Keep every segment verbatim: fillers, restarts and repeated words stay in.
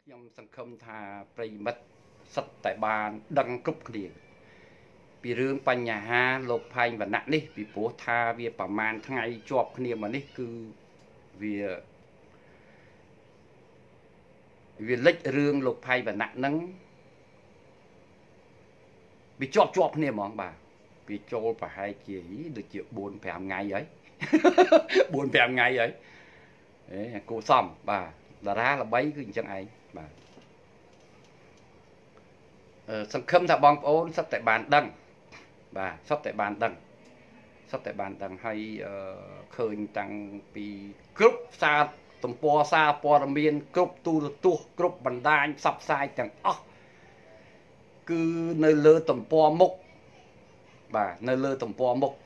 ខ្ញុំសង្ឃឹមថាប្រិមិត្តសិតតែបានដឹងគ្រប់គ្នាពីរឿងបញ្ហាលោកផែងវណ្ណៈនេះពីព្រោះថាវាប្រមាណថ្ងៃជាប់គ្នាមកនេះគឺវាវាលេចរឿងលោកផែងវណ្ណៈហ្នឹងវាជាប់ជាប់គ្នាហ្មងបាទវាចូលប្រហែលជាដូចជាបួនប្រាំថ្ងៃហើយបួនប្រាំថ្ងៃហើយអេគូសំបាទតារាល្បីគឺអញ្ចឹងឯងបាទអឺសង្ឃឹមថាបងប្អូនសិតតែបានដឹងបាទសិតតែបានដឹងសិតតែបានដឹងហើយអឺឃើញតាំងពីគ្រប់សារទំព័រសារព័ត៌មានគ្រប់ទូរទស្សន៍គ្រប់បណ្ដាញផ្សព្វផ្សាយទាំងអស់គឺនៅលើទំព័រមុខបាទនៅលើទំព័រមុខ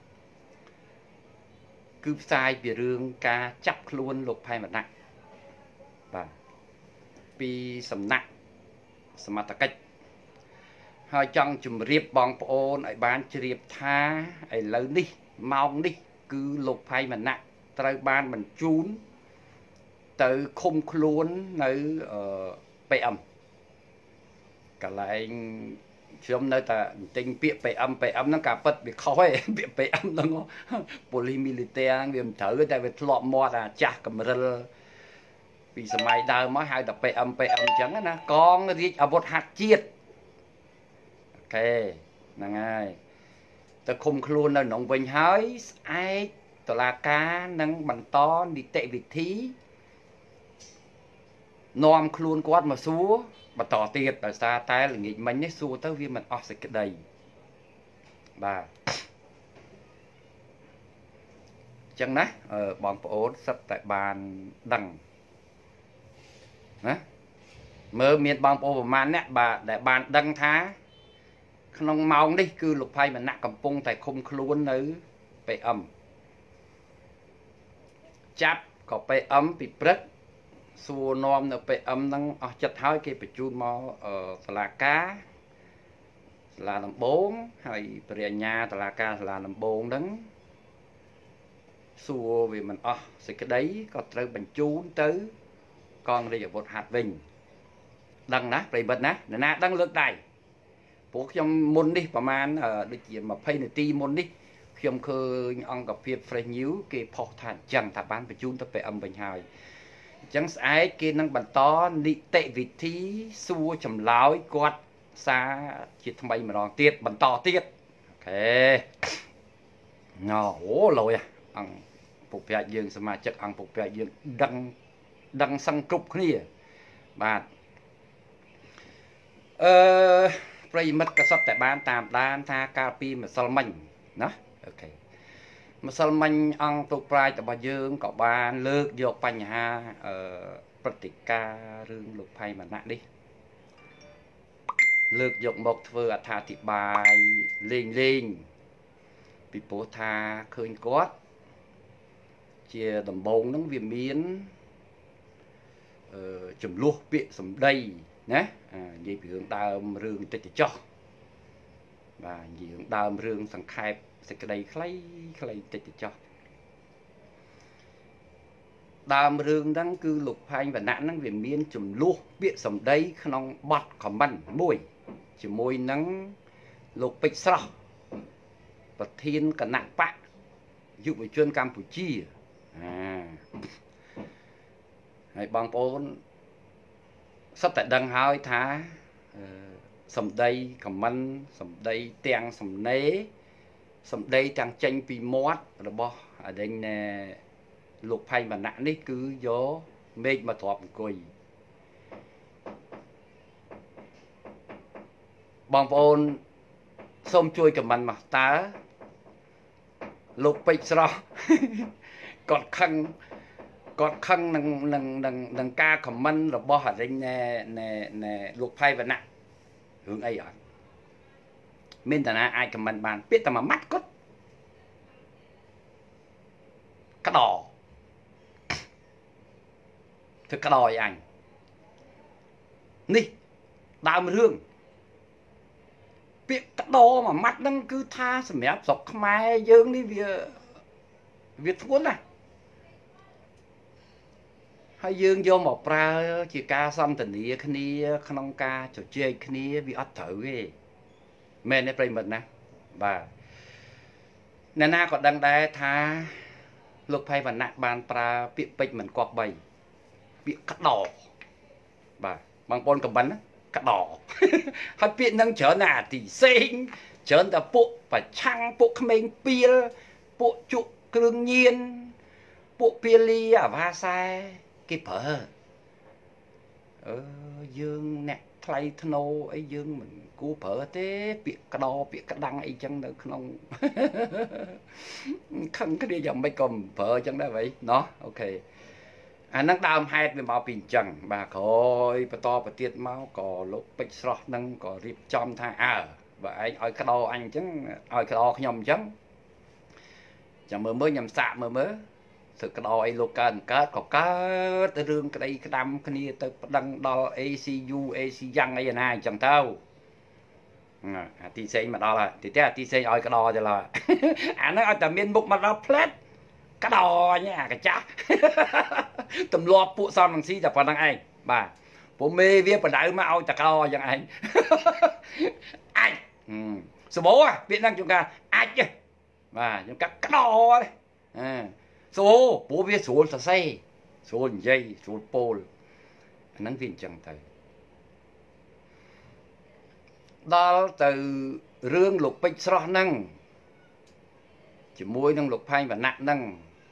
គឺផ្សាយពីរឿងការចាប់ខ្លួនលោកផែនវណ្ណៈបាទពីសំណាក់សមត្ថកិច្ចហើយចង់ជម្រាបបងប្អូនឲ្យបានជ្រាបថាឥឡូវនេះម៉ោងនេះគឺលោកផែនវណ្ណៈត្រូវបានបញ្ជូនទៅឃុំខ្លួននៅអឺ pê em កន្លែងខ្ញុំនៅតែទិញពាក្យ pê em pê em ហ្នឹងការពិតវាខុសឯងពាក្យ pê em ហ្នឹងប៉ូលីសមីលីទែហ្នឹងវាមិនត្រូវតែវាធ្លាប់មាត់អាចាស់កំរិលពីសម័យដើមមកហៅតែ pê em pê em អញ្ចឹងណាកងរាជអាវុធហត្ថជាតិអូខេហ្នឹងហើយទៅឃុំខ្លួននៅក្នុងវិញហើយស្អែកតុលាការនឹងបន្តនីតិវិធីនាំខ្លួនគាត់មកសួរបន្តទៀតដោយសារតែល្ងាចមិញនេះសួរទៅវាមិនអស់សេចក្តីបាទអញ្ចឹងណាបងប្អូនសិតតែបានដឹងណាមើលមានបងប្អូនប្រហែលអ្នកបាទដែលបានដឹងថាក្នុងម៉ោងនេះគឺលោកផែនវណ្ណៈកំពុងតែឃុំខ្លួននៅ pê em ចាប់ក៏ pê em ពីព្រឹកសួរនាំនៅ pê em ហ្នឹងអស់ចិត្តហើយគេបញ្ជូនមកសាលាការសាលាដំបងហើយព្រះអាជ្ញាសាលាការសាលាដំបងហ្នឹងសួរវាមិនអស់សេចក្តីក៏ត្រូវបញ្ជូនទៅកងរាជអាវុធហត្ថវិញដឹងណាប្រិមិត្តណាអ្នកណាដឹងលើកដៃព្រោះខ្ញុំមុននេះប្រហែលដូចជាម្ភៃនាទីមុននេះខ្ញុំឃើញអង្គភាព Fresh News គេផុសថាអញ្ចឹងថាបានបញ្ជូនទៅ pê em វិញហើយអញ្ចឹងស្អែកគេនឹងបន្តនីតិវិធីសួរចម្លើយគាត់សារជាថ្មីម្ដងទៀតបន្តទៀតអូខេណូអូលយអង្គពុកប្រាជ្ញយើងសមាជិកអង្គពុកប្រាជ្ញយើងដឹងដឹងសឹងគ្រប់គ្នាបាទអឺប្រិមិត្តក៏សុទ្ធតែបានតាមដានថាកាលពីម្សិលមិញណាអូខេម្សិលមិញអង្គពុកប្រាជ្ញរបស់យើងក៏បានលើកយកបញ្ហាអឺព្រឹត្តិការណ៍រឿងលោកផែនវណ្ណៈនេះលើកយកមកធ្វើអត្ថាធិប្បាយលេងលេងពីព្រោះថាឃើញគាត់ជាដំបងហ្នឹងវាមានអឺចំនួនពាក្យសម្ដីណានិយាយពីរឿងដើមរឿងតិចចោះបាទនិយាយរឿងដើមរឿងសង្ខេបសេចក្តីខ្លីខ្លីតិចចោះដើមរឿងហ្នឹងគឺលោកផែនវណ្ណៈហ្នឹងវាមានចំនួនពាក្យសម្ដីក្នុងបទខមមិនមួយជាមួយនឹងលោកពេជ្រស្រស់ប្រធានគណៈបកយុវជនកម្ពុជាអាហើយបងប្អូនសិតតែដឹងហើយថាសម្ដីខមមិនសម្ដីទាំងសំណេរសម្ដីទាំងចេញពីមាត់របស់អដេញលោកផែនវណ្ណៈនេះគឺយកមេឃមកទ្រាប់អង្គុយបងប្អូនសូមជួយខមមិនមកតើលោកពេជ្រស្រស់គាត់ខឹងគាត់ខឹងនឹងនឹងនឹងនឹងការខមមិនរបស់អរិញណែណែណែលោកផែនវណ្ណៈរឿងអីអត់មានតាណាអាចខមមិនបានពាក្យតែមួយម៉ាត់គាត់ក្តោធ្វើក្តោឲ្យអញនេះដើមរឿងពាក្យក្តោមួយម៉ាត់ហ្នឹងគឺថាសម្រាប់ស្រុកខ្មែរយើងនេះវាវាធ្ងន់ណាស់ហហើយយើងយកមកប្រើជាការសន្ទនាគ្នាក្នុងការជជែកគ្នាវាអត់ត្រូវទេមែនទេប្រិមិត្តណាបាទអ្នកណាក៏ដឹងដែរថាលោកផៃវណ្ណៈបានប្រើពាក្យពេចន៍មិនគប្បីពាក្យក្តោបាទបងប្អូនខមមិនណាក្តោហើយពាក្យនឹងច្រើនណាស់ទីផ្សេងច្រើនតែពួកប្រឆាំងពួកក្មេងពៀលពួកជក់គ្រឿងញៀនពួកពៀលីអាវ៉ាសែគេប្រើអឺយើងអ្នកថ្លៃធ្នូអីយើងមិនគួរប្រើទេពាក្យក្តោពាក្យក្តាំងអីចឹងនៅក្នុងខឹងគ្នាយ៉ាងម៉េចក៏មិនប្រើចឹងដែរvậyណោះអូខេអាហ្នឹងដើមហេតុវាមកពីអញ្ចឹងបាទក្រោយបន្តទៅទៀតមកក៏លោកពេជ្រស្រស់ហ្នឹងក៏រៀបចំថាអើបើឯងឲ្យក្តោអញអញ្ចឹងឲ្យក្តោខ្ញុំអញ្ចឹងចាំមើលមើលខ្ញុំសាក់មើលមើលធ្វើក្តោអីលោកកើតកើតក៏កើតរឿងក្តីក្តាំគ្នាទៅប្តឹងដល់ A C U A C យ៉ាងអីណាអញ្ចឹងទៅអាទីផ្សេងមកដល់ហើយទីទៀតអាទីផ្សេងឲ្យក្តោទៅឡើយអាហ្នឹងឲ្យតែមានមុខមកដល់ផ្លែតក្តោញអាកាចាស់ទម្លាប់ពួកសំនឹងស៊ីតែប៉ុណ្្នឹងឯងបាទព្រោះមេវាបដៅមកឲ្យតកោយ៉ាងឯងអាចសបោពាក្យហ្នឹងជួនកាលអាចបាទជួនកាលក្តោអឺសូព្រោះវាស្រួលសរសេរស្រួលនិយាយស្រួលពោលអាហ្នឹងវាអញ្ចឹងទៅដល់ទៅរឿងលោកពេជ្រស្រស់ហ្នឹងជាមួយនឹងលោកផែងវណ្ណៈហ្នឹង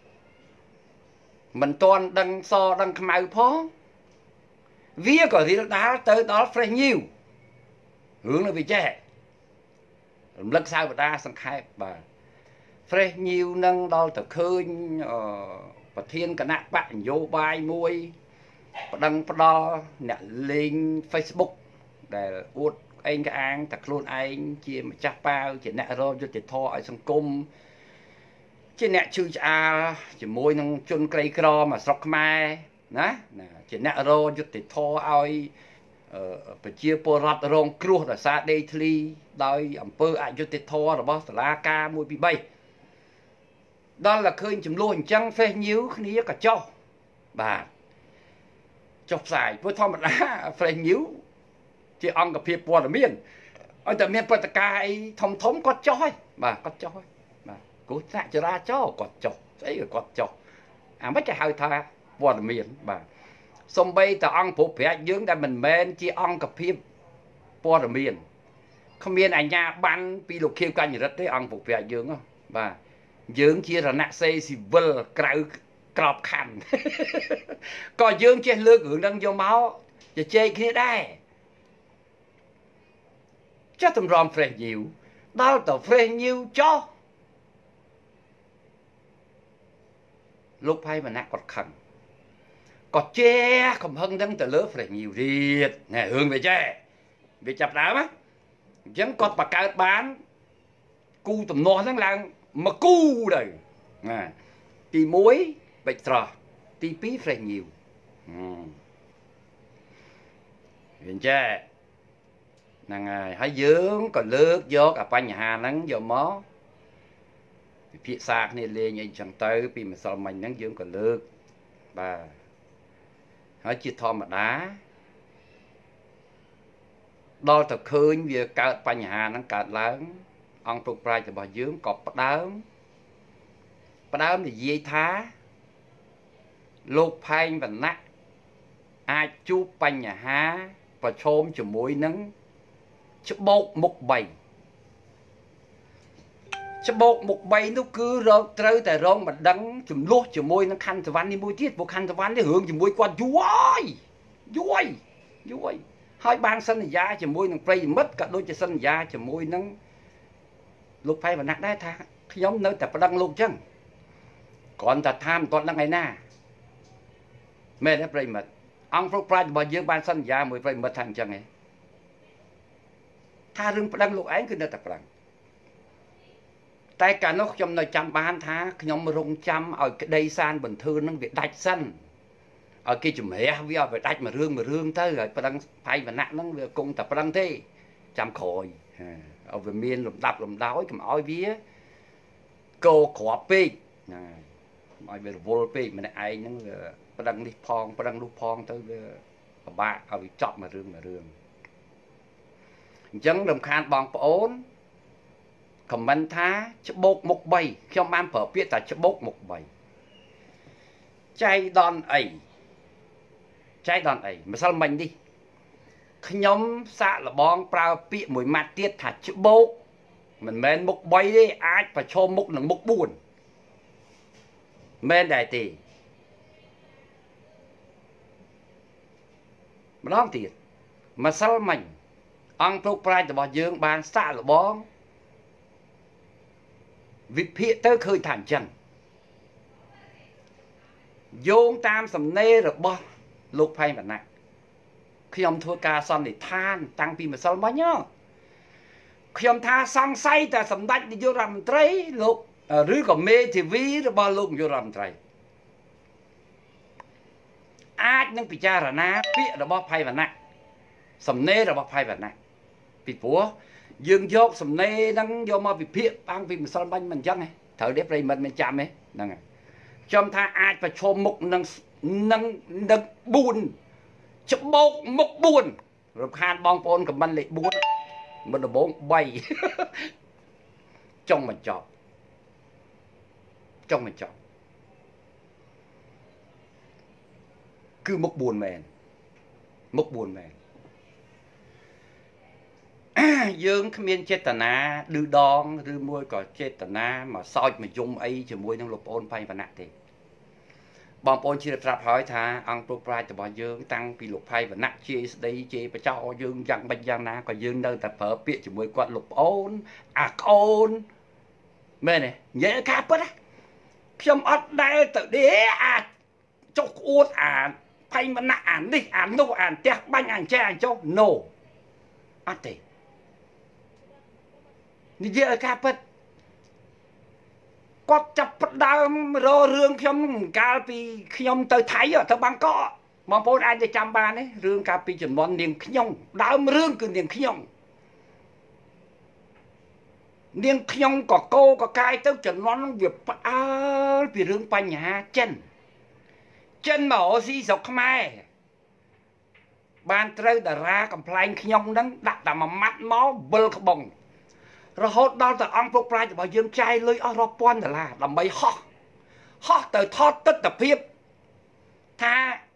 មិនទាន់ដឹងសដឹងខ្មៅផងវាក៏រៀលដាលទៅដល់ Fresh News រឿងនៅវាចេះរំលឹកសាវតាសង្ខេបបាទ Fresh News នឹងដល់ទៅឃើញប្រធានគណៈបកនយោបាយមួយប្តឹងផ្ដាល់អ្នកលេង Facebook ដែលអួតឯងក្អាងតែខ្លួនឯងជាម្ចាស់ប៉ាវជាអ្នករកយុត្តិធម៌ឲ្យសង្គមជាអ្នកឈឺឆ្អាលជាមួយនឹងជនក្រីក្រមកស្រុកខ្មែរណាជាអ្នករកយុត្តិធម៌ឲ្យប្រជាពលរដ្ឋរងគ្រោះដោយសារដេកធ្លីដោយអំពើអយុត្តិធម៌របស់តុលាការមួយពីរដល់តែឃើញចំនួនអញ្ចឹង Fresh News គ្នាក៏ចុះបាទចុះផ្សាយព្រោះធម្មតា Fresh News ជាអង្គភាពព័ត៌មានឲ្យតែមានព្រឹត្តិការណ៍អីធំធំគាត់ចុះហើយបាទគាត់ចុះហើយបាទគ្រោះថ្នាក់ចរាចរណ៍គាត់ចុះស្អីក៏គាត់ចុះអាមិនគេហៅថាព័ត៌មានបាទសំបីតអង្គព្រោះប្រាជ្ញយើងដែលមិនមែនជាអង្គភាពព័ត៌មានគ្មានអាជ្ញាប័ណ្ណពីលោកខៀវកញ្ញរិទ្ធទេអង្គព្រោះប្រាជ្ញយើងបាទយើងជារណសេរីស៊ីវិលក្រៅក្របខ័ណ្ឌក៏យើងចេះលើករឿងហ្នឹងយកមកជជែកគ្នាដែរចុះតម្រាំ Fresh News ដល់ទៅ Fresh News ចុះលោកផៃវណ្ណៈគាត់ខឹងគាត់ជេរកំហឹងហ្នឹងទៅលើ Fresh News ទៀតណែរឿងវាចេះវាចាប់ដើមណាអញ្ចឹងគាត់បង្កើតបានគូទំនាស់ហ្នឹងឡើងមកគូទៅណាទីមួយបិចស្រស់ទីពីរ Fresh News វាចេះហ្នឹងហើយហើយយើងក៏លើកយកអាបញ្ហាហ្នឹងយកមកពិភាក្សាគ្នាលេងអីចឹងទៅពីម្សិលមិញហ្នឹងយើងក៏លើកបាទហើយជាធម្មតាដល់ទៅឃើញវាកើតបញ្ហាហ្នឹងកើតឡើងអង្គពុកប្រាជ្ញរបស់យើងក៏ផ្ដើមផ្ដើមនិយាយថាលោកផែងវណ្ណៈអាចជួបបញ្ហាប្រឈមជាមួយនឹងច្បោកមុខបីច្បោកមុខបីនោះគឺរកត្រូវតែរងបណ្ដឹងចំនួនជាមួយនឹងខណ្ឌសវណ្ណនេះមួយទៀតព្រោះខណ្ឌសវណ្ណនេះរឿងជាមួយគាត់យូរហើយយូរហើយយូរហើយហើយបានសន្យាជាមួយនឹងប្រិយមិត្តក៏ដូចជាសន្យាជាមួយនឹងលោកផៃវណ្ណៈដែរថាខ្ញុំនៅតែប្តឹងលោកចឹងគ្រាន់តែថាមិនទាន់ដឹងឯណាមែនទេប្រិយមិត្តអង្គពុកប្រាជ្ញរបស់យើងបានសន្យាមួយប្រិយមិត្តថាអញ្ចឹងឯងថារឿងប្តឹងលោកឯងគឺនៅតែប្តឹងតែកាលនោះខ្ញុំនៅចាំបានថាខ្ញុំរងចាំឲ្យក្តីសានបន្ធឺនឹងវាដាច់សិនឲ្យគេជំរះវាឲ្យវាដាច់មួយរឿងមួយរឿងទៅហើយប្តឹងផៃវណ្ណៈហ្នឹងវាគង់តែប្តឹងទេចាំក្រោយឲ្យវាមានលំដាប់លំដោយកុំឲ្យវាកោក្របពេកណាឲ្យវារវល់ពេកម្នាក់ឯងហ្នឹងវាប្រដឹងនេះផងប្រដឹងនោះផងទៅវាពិបាកឲ្យវាចប់មួយរឿងមួយរឿងអញ្ចឹងរំខានបងប្អូនខមមិនថាច្បោកមុខបីខ្ញុំបានប្រើពាក្យថាច្បោកមុខបីចៃដនអីចៃដនអីម្សិលមិញនេះខ្ញុំសាកល្បងប្រើពាក្យមួយម៉ាត់ទៀតថាច្បោកមិនមែនមុខបីទេអាចប្រឈមមុខនឹងមុខបួនមែនដែរទេម្ដងទៀតម្សិលមិញអង្គលោកប្រាជ្ញរបស់យើងបានសាកល្បងវិភាគទៅឃើញថាអញ្ចឹងយោងតាមសំណេររបស់លោកផែងវណ្ណៈខ្ញុំធ្វើការសន្និដ្ឋានតាំងពីម្សិលមិញខ្ញុំថាសង្ស័យតែសម្ដេចនាយករដ្ឋមន្ត្រីលោកឬក៏មេធាវីរបស់លោកនាយករដ្ឋមន្ត្រីអាចនឹងពិចារណាពាក្យរបស់ផែងវណ្ណៈសំណេររបស់ផែងវណ្ណៈពីព្រោះយើងយកសំណេរហ្នឹងយកមកវិភាគតាំងពីម្សិលមិញមិនអញ្ចឹងទេត្រូវទេប្រិមិត្តមិនចាំទេហ្នឹងហើយខ្ញុំថាអាចប្រឈមមុខនឹងនឹងនឹងបួនច្បោកមុខបួនរំខានបងប្អូនខមមិនលេខបួនមិនដំបងបីចុងបញ្ចប់ចុងបញ្ចប់គឺមុខបួនមែនមុខបួនមែនយើងគ្មានចេតនាឌឺដងឬមួយក៏ចេតនាមកសោចមកយំអីជាមួយនឹងលោកប្អូនផែងវណ្ណៈទេបងប្អូនជ្រាបស្រាប់ហើយថាអង្គលោកប្រាជ្ញរបស់យើងតាំងពីលោកផែងវណ្ណៈជាស្ដីជាបចោយើងយ៉ាងបិចយ៉ាងណាក៏យើងនៅតែប្រើពាក្យជាមួយគាត់លោកប្អូនអាក្អូនមែនទេនិយាយការពិតខ្ញុំអត់ដែលទៅដេអាចចុះក្អួតអាផែងវណ្ណៈអានេះអានោះអាផ្ទះបាញ់អាចេះអាចុះ no អត់ទេនិយាយឲ្យការពិតគាត់ចាប់ផ្ដើមរករឿងខ្ញុំកាលពីខ្ញុំទៅថៃទៅបាងកកបងប្អូនអាចទៅចាំបានទេរឿងកាលពីចំនួននាងខ្ញុំដើមរឿងគឺនាងខ្ញុំនាងខ្ញុំក៏កោក៏កាយទៅចំនួនវាផ្អើលពីរឿងបញ្ហាចិនចិនមកស៊ីស្រុកខ្មែរបានត្រូវតារាកំ pl ែងខ្ញុំហ្នឹងដាក់តែមួយម៉ាត់មកវិលក្បងរហូតដល់តែអង្គពុកប្រាជ្ញរបស់យើងចាយលុយអស់រាប់ពាន់ដុល្លារដើម្បីហោះហោះទៅថតទស្សនភាពថា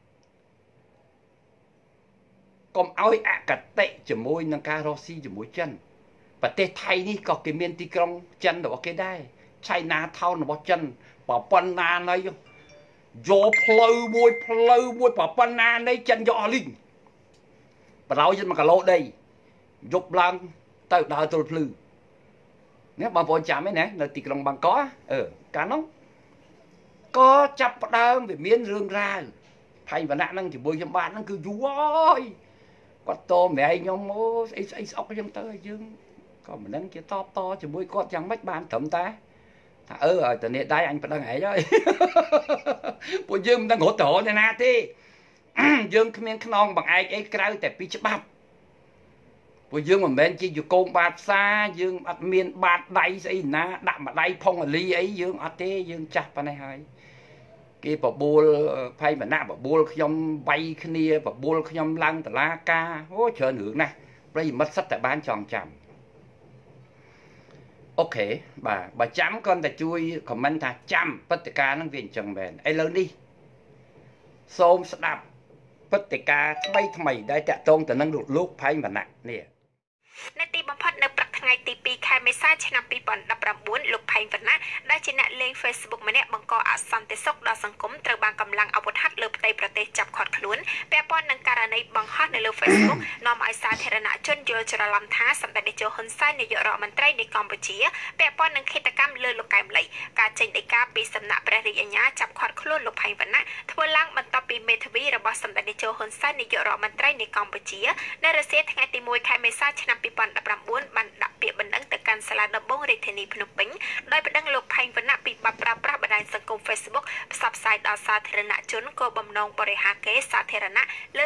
កុំឲ្យអកតេជាមួយនឹងការរស់ស៊ីជាមួយចិនប្រទេសថៃនេះក៏គេមានទីក្រុងចិនរបស់គេដែរឆៃណាថោនរបស់ចិនប្រប៉ុណ្ណាណីយកផ្លូវមួយផ្លូវមួយប្រប៉ុណ្ណាណីចិនយកអស់លីងបរោយមួយគីឡូដីយប់ឡើងទៅដើរទល់ភ្លឺនេះបងប្អូនចាំទេណានៅទីក្រុងបាងកកអឺកាលនោះក៏ចាប់ផ្ដើមវាមានរឿងរ៉ាវផែងវណ្ណៈហ្នឹងជាមួយខ្ញុំបាទហ្នឹងគឺយូរហើយគាត់តម្រាយខ្ញុំអូស្អីស្អីស្អុកខ្ញុំទៅយើងក៏មិនដឹងជាតបតជាមួយគាត់យ៉ាងម៉េចបានត្រឹមតែថាអឺឲ្យតនេះដៃអញប្តឹងឯងហើយពួកយើងមិនដឹងរត់ទៅរកណាទេយើងគ្មានខ្នងបង្អែកអីក្រៅតែពីច្បាប់ពួកយើងមិនមែនជាយកងបាតផ្សារយើងអត់មានបាតដៃស្អីណាដាក់ម្ដាយផុងអលីអីយើងអត់ទេយើងចាស់ប៉ុណ្ណេះហើយគេបបួលផែងវណ្ណៈបបួលខ្ញុំវាយគ្នាបបួលខ្ញុំឡើងតឡាការអូច្រើនរឿងណាស់ប្រិយមិត្តសិតតែបានចងចាំអូខេបាទបើចាំគ្រាន់តែជួយខមមិនថាចាំព្រឹត្តិការណ៍ហ្នឹងវាអញ្ចឹងមែនឥឡូវនេះសូមស្ដាប់ព្រឹត្តិការណ៍ថ្មីថ្មីដែលតាក់ទងទៅនឹងលោកផែងវណ្ណៈនេះនៅទីបំផុតនៅព្រឹកថ្ងៃទីពីរខែមេសាឆ្នាំពីរពាន់ដប់ប្រាំបួនលោកផែងវណ្ណៈដែលជាអ្នកលេង Facebook ម្នាក់បង្កអសន្តិសុខដល់សង្គមត្រូវបានកម្លាំងអាវុធហត្ថលើផ្ទៃប្រទេសចាប់ឃាត់ខ្លួនពាក់ព័ន្ធនឹងករណីបង្ហោះនៅលើ Facebook នាំឲ្យសាធារណជនយល់ច្រឡំថាសម្ដេចតេជោហ៊ុនសែននាយករដ្ឋមន្ត្រីនៃកម្ពុជាពាក់ព័ន្ធនឹងឃាតកម្មលើលោកកែមលីការចេញដីកាពីសំណាក់ព្រះរាជអាជ្ញាចាប់ឃាត់ខ្លួនលោកផែងវណ្ណៈធ្វើឡើងបន្ទាប់ពីមេធាវីរបស់សម្ដេចតេជោហ៊ុនសែននាយករដ្ឋមន្ត្រីនៃកម្ពុជានៅរសៀលថ្ងៃទីមួយខែមេសាឆ្នាំពីរពាន់ដប់ប្រាំបួនបានដាក់ពាក្យបណ្ដឹងទៅកាន់សាលាដំបងរាជធានីភ្នំពេញដោយបណ្ដឹងលោកផែងវណ្ណៈពីបទប្រើប្រាស់បណ្ដាញសង្គម Facebook ផ្សព្វផ្សាយដល់សាធារណជនគោលបំណងបរិហាកេរសាធារណៈលើសម្ដេចតេ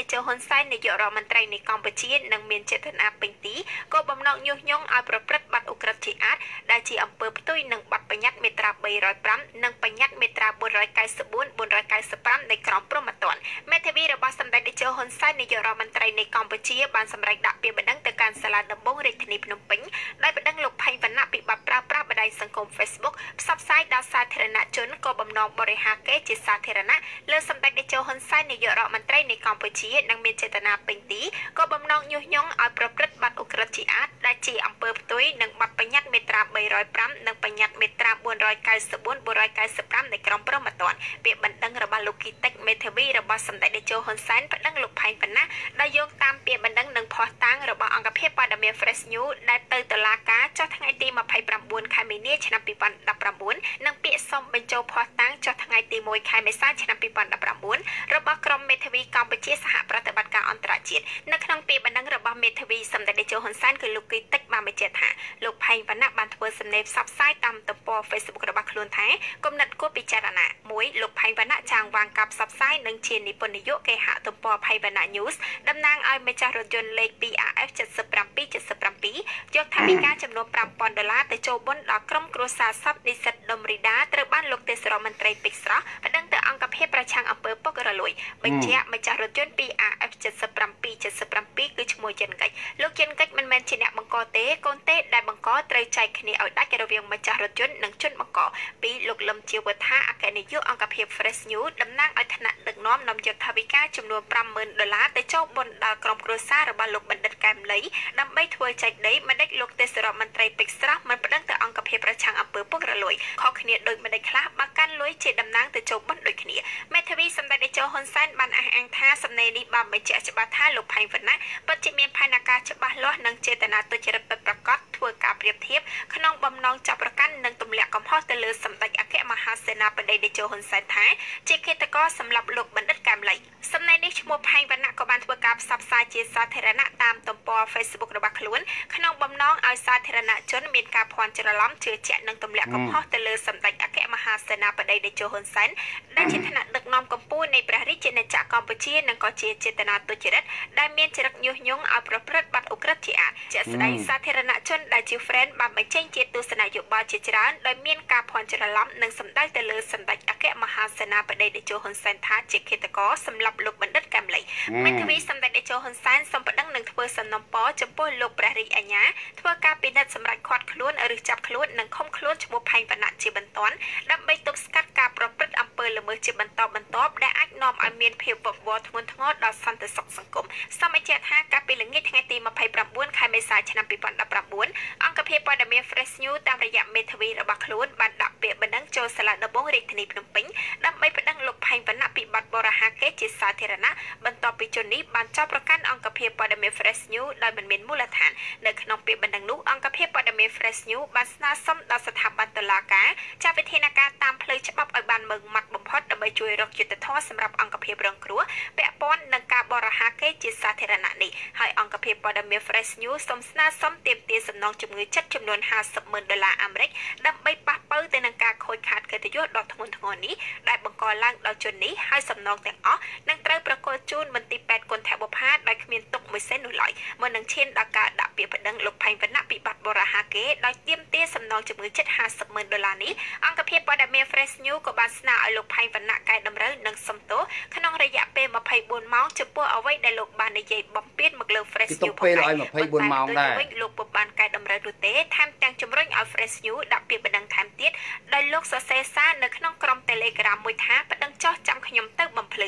តជហ៊ុនសែននាយករដ្ឋមន្ត្រីនៃកម្ពុជានឹងមានចេតនាពេញទីក៏បំណងញុះញង់ឲ្យប្រព្រឹត្តបទឧក្រិដ្ឋជាអាតដែលជាអំពើផ្ទុយនឹងបទបញ្ញត្តិមាត្រាបីរយប្រាំនិងបញ្ញត្តិមាត្រាបួនរយ九mươiបួន បួនរយ九mươiប្រាំនៃក្រមព្រហ្មទណ្ឌមេធាវីរបស់សម្ដេចតេជោហ៊ុនសែននាយករដ្ឋមន្ត្រីនៃកម្ពុជាបានសម្រេចដាក់ពាក្យបណ្ដឹងទៅកាន់សាលាដំបងរាជធានីភ្នំពេញដោយបណ្ដឹងលោកផេងវណ្ណៈពីបទប្រើប្រាស់បណ្ដាញសង្គម Facebook ផ្សព្វផ្សាយដល់សាធារណជនក៏បំណងបរិហាកេរជាសាធារណៈលើសម្ដេចតេជោហ៊ុនសែននាយករដ្ឋមន្ត្រីនៃកម្ពុជានិងមានចេតនាពេញទីក៏បំណងញុះញង់ឲ្យប្រព្រឹត្តបទឧក្រិដ្ឋជាអាតដែលជាអំពើផ្ទុយនឹងបទបញ្ញត្តិមាត្រាបីរយប្រាំនិងបញ្ញត្តិមាត្រាបួនរយ九mươiបួន បួនរយ九mươiប្រាំនៃក្រមព្រហ្មទណ្ឌពាក្យបណ្ដឹងរបស់លោកគីតិចមេធាវីរបស់សម្ដេចតេជោហ៊ុនសែនប្តឹងលោកផេងវណ្ណៈដែលយោងតាមពាក្យបណ្ដឹងនិងភស្តុតាងរបស់អង្គភាពព័ត៌មាន Fresh News ដែលទៅតុលាការចុះថ្ងៃទីម្ភៃប្រាំបួនខែមីនាឆ្នាំពីរពាន់ដប់ប្រាំបួននិងពាក្យសុំបញ្ចូលភស្តុតាងចុះថ្ងៃទីមួយខែមេសាឆ្នាំពីរពាន់ដប់ប្រាំបួនរបស់ក្រុមមេធាវីកម្ពុជាសហប្រតិបត្តិការអន្តរជាតិនៅក្នុងពាក្យបណ្ដឹងរបស់មេធាវីសម្ដេចតេជោហ៊ុនសែនគឺលោកគីតិចបានបញ្ជាក់ថាលោកផេងវណ្ណៈបានធ្វើសំណេរផ្សព្វផ្សាយតាមទំព័រ Facebook របស់ខ្លួនថាគំនិតគួរពិចារណាមួយលោកផេងវណ្ណៈចាងវាងការផ្សព្វផ្សាយនិងជានិពន្ធនាយកគេហទំព័រផេងវណ្ណៈ News តំណាងឲ្យម្ចាស់រថយន្តលេខ ពី អារ អេហ្វ 七bảy 七bảy យកថវិកាចំនួនប្រាំពាន់ដុល្លារទៅចូលបុណ្យដល់ក្រុមគ្រួសារសពនិស្សិតដុំរីដាត្រូវបានលោកទេសរដ្ឋមន្ត្រីពេជ្រស្រស់ប្តឹងទៅអង្គភាពប្រឆាំងអំពើពុករលួយបញ្ជាក់ម្ចាស់រថយន្ត ពី អារ អេហ្វ 七bảy 七bảy គឺឈ្មោះចិនកិច្ចលោកចិនកិច្ចមិនមែនជាអ្នកបង្កទេកូនទេដែលបង្កត្រូវចែកគ្នាឲ្យដាច់រវាងម្ចាស់រថយន្តនិងជនបង្កពីលោកលឹមជាវថាអគ្គនាយកអង្គភាព Fresh News តំណាងឲ្យថ្នាក់ដឹកនាំនាំយកថវិកាចំនួនប្រាំម៉ឺនដុល្លារទៅចូលបុណ្យដល់ក្រុមគ្រួសាររបស់លោកបណ្ឌិតកែមលីដើម្បីធ្វើចែកដីមិនដេចលោកទេសរដ្ឋមន្ត្រីពេជ្រស្រស់មិនប្តឹងទៅអង្គភាពប្រឆាំងអំពើពុករលួយខុសគ្នាដោយមិនដេចខ្លះបើកាន់លុយជាតំណាងទៅចូលបុណ្យដូចគ្នាមេធាវីសម្ដេចតេជោហ៊ុនសែនបានអះអាងថាសំណេរនេះបានបញ្ជាក់ច្បាស់ថាលោកផេងវណ្ណៈពិតជាមានផែនការច្បាស់លាស់និងចេតនាទុច្ចរិតពិតប្រាកដធ្វើការប្រៀបធៀបក្នុងបំណងចាប់ប្រកាន់និងទម្លាក់កំហុសទៅលើសម្ដេចអគ្គមហាសេនាបតីតេជោហ៊ុនសែនថាជាឃាតករសម្រាប់លោកបណ្ឌិតកែមលីសំណេរនេះឈ្មោះផេងវណ្ណៈក៏បានធ្វើការផ្សព្វផ្សាយជាសាធារណៈតាមទំព័រ Facebook របស់ខ្លួនក្នុងបំណងឲ្យសាធារណជនមានការភ័ន្តច្រឡំជឿជាក់និងទម្លាក់កំហុសទៅលើសម្ដេចអគ្គមហាសេនាបតីតេជោហ៊ុនសែនដែលជាថ្នាក់ដឹកនាំកម្ពុជានៃព្រះរាជាណាចក្រកម្ពុជានិងក៏ជាចេតនាទុច្ចរិតដែលមានចរិតញុះញង់ឲ្យប្រព្រឹត្តបទឧក្រិដ្ឋជាអាតជាក់ស្ដែងសាធារណជនដែលជា friend បានបញ្ចេញជាទស្សនយោបល់ជាច្រើនដោយមានការភ័ន្តច្រឡំនិងសម្ដៅទៅលើសម្ដេចអគ្គមហាសេនាបតីតេជោហ៊ុនសែនថាជាឃាតករសម្រាប់លោកបណ្ឌិតកែមលីមេធាវីសម្ដេចតេជោហ៊ុនសែនសូមប្តឹងនឹងធ្វើសំណុំពរចំពោះលោកព្រះរាជអាជ្ញាធ្វើការពិនិត្យសម្រាប់ឃាត់ខ្លួនឬចាប់ខ្លួននិងឃុំខ្លួនឈ្មោះផេងវណ្ណៈជាបន្ទាន់ដើម្បីទប់ស្កាត់ការប្រព្រឹត្តអំពើល្មើសជាបន្តបន្ទាប់ដែលអាចនាំឲ្យមានភាពវឹកវរធ្ងន់ធ្ងរដល់សន្តិសុខសង្គមសូមបញ្ជាក់ថាកាលពីល្ងាចថ្ងៃទីម្ភៃប្រាំបួនខែមេសាឆ្នាំពីរពាន់ដប់ប្រាំបួនអង្គភាពព័ត៌មាន Fresh News តាមរយៈមេធាវីរបស់ខ្លួនបានដាក់ពាក្យបណ្ដឹងចូលសាលាដំបងរាជធានីភ្នំពេញដើម្បីប្តឹងលោកផេងវណ្ណៈពីបទបរិហាកេរជាសាធារណៈបន្ទាប់ពីជននេះបានចោទប្រកាន់អង្គភាពព័ត៌មាន Fresh News ដោយមិនមានមូលដ្ឋាននៅក្នុងពាក្យបណ្ដឹងនោះអង្គភាពព័ត៌មាន Fresh News បានស្នើសុំដល់ស្ថាប័នតុលាការចាត់វិធានការតាមផ្លូវច្បាប់ឲ្យបានម៉ឺងម៉ាត់បំផុតដើម្បីជួយរកយុត្តិធម៌សម្រាប់អង្គភាពរងគ្រោះពាក់ព័ន្ធនឹងការបរិហាកេរជាសាធារណៈនេះហើយអង្គភាពព័ត៌មាន Fresh News សូមស្នើសុំទាមទារសំណងជំងឺចិត្តចំនួនห้าสิบម៉ឺនដុល្លារអាមេរិកដើម្បីប៉ះប៉ូវទៅនឹងការខូចខាតកិត្តិយសដ៏ធ្ងន់ធ្ងរនេះដែលបង្កឡើងដោយជននេះហើយសំណងទាំងអស់នឹងត្រូវប្រកល់ជូនមន្ទីរពេទ្យគុណធបុផាដោយគ្មានទុកមួយសេននោះឡើយមុននឹងឈានដល់ការដាក់ពាក្យប្តឹងលោកផេងវណ្ណៈពីបទបរិហាកេរដោយទាមទារសំណងជំងឺចិត្តห้าสิบម៉ឺនដុល្លារនេះអង្គភាពព័ត៌មាន Fresh News ក៏បានស្នើឲ្យលោកផេងវណ្ណៈកែតម្រូវនិងសំទោសក្នុងរយៈពេលម្ភៃបួនម៉ោងចំពោះអ្វីដែលលោកបាននិយាយបំពានមកលើ Fresh News ផងដែរម្ភៃបួនម៉ោងដែរលោកពុំបានកែតម្រូវនោះទេថែមទាំងជំរុញឲ្យ Fresh News ដាក់ពាក្យបណ្ដឹងថែមទៀតដោយលោកសរសេរសារនៅក្នុងក្រុម Telegram មួយថាបណ្ដឹងចោះចាំខ្ញុំទៅបំភ្លឺ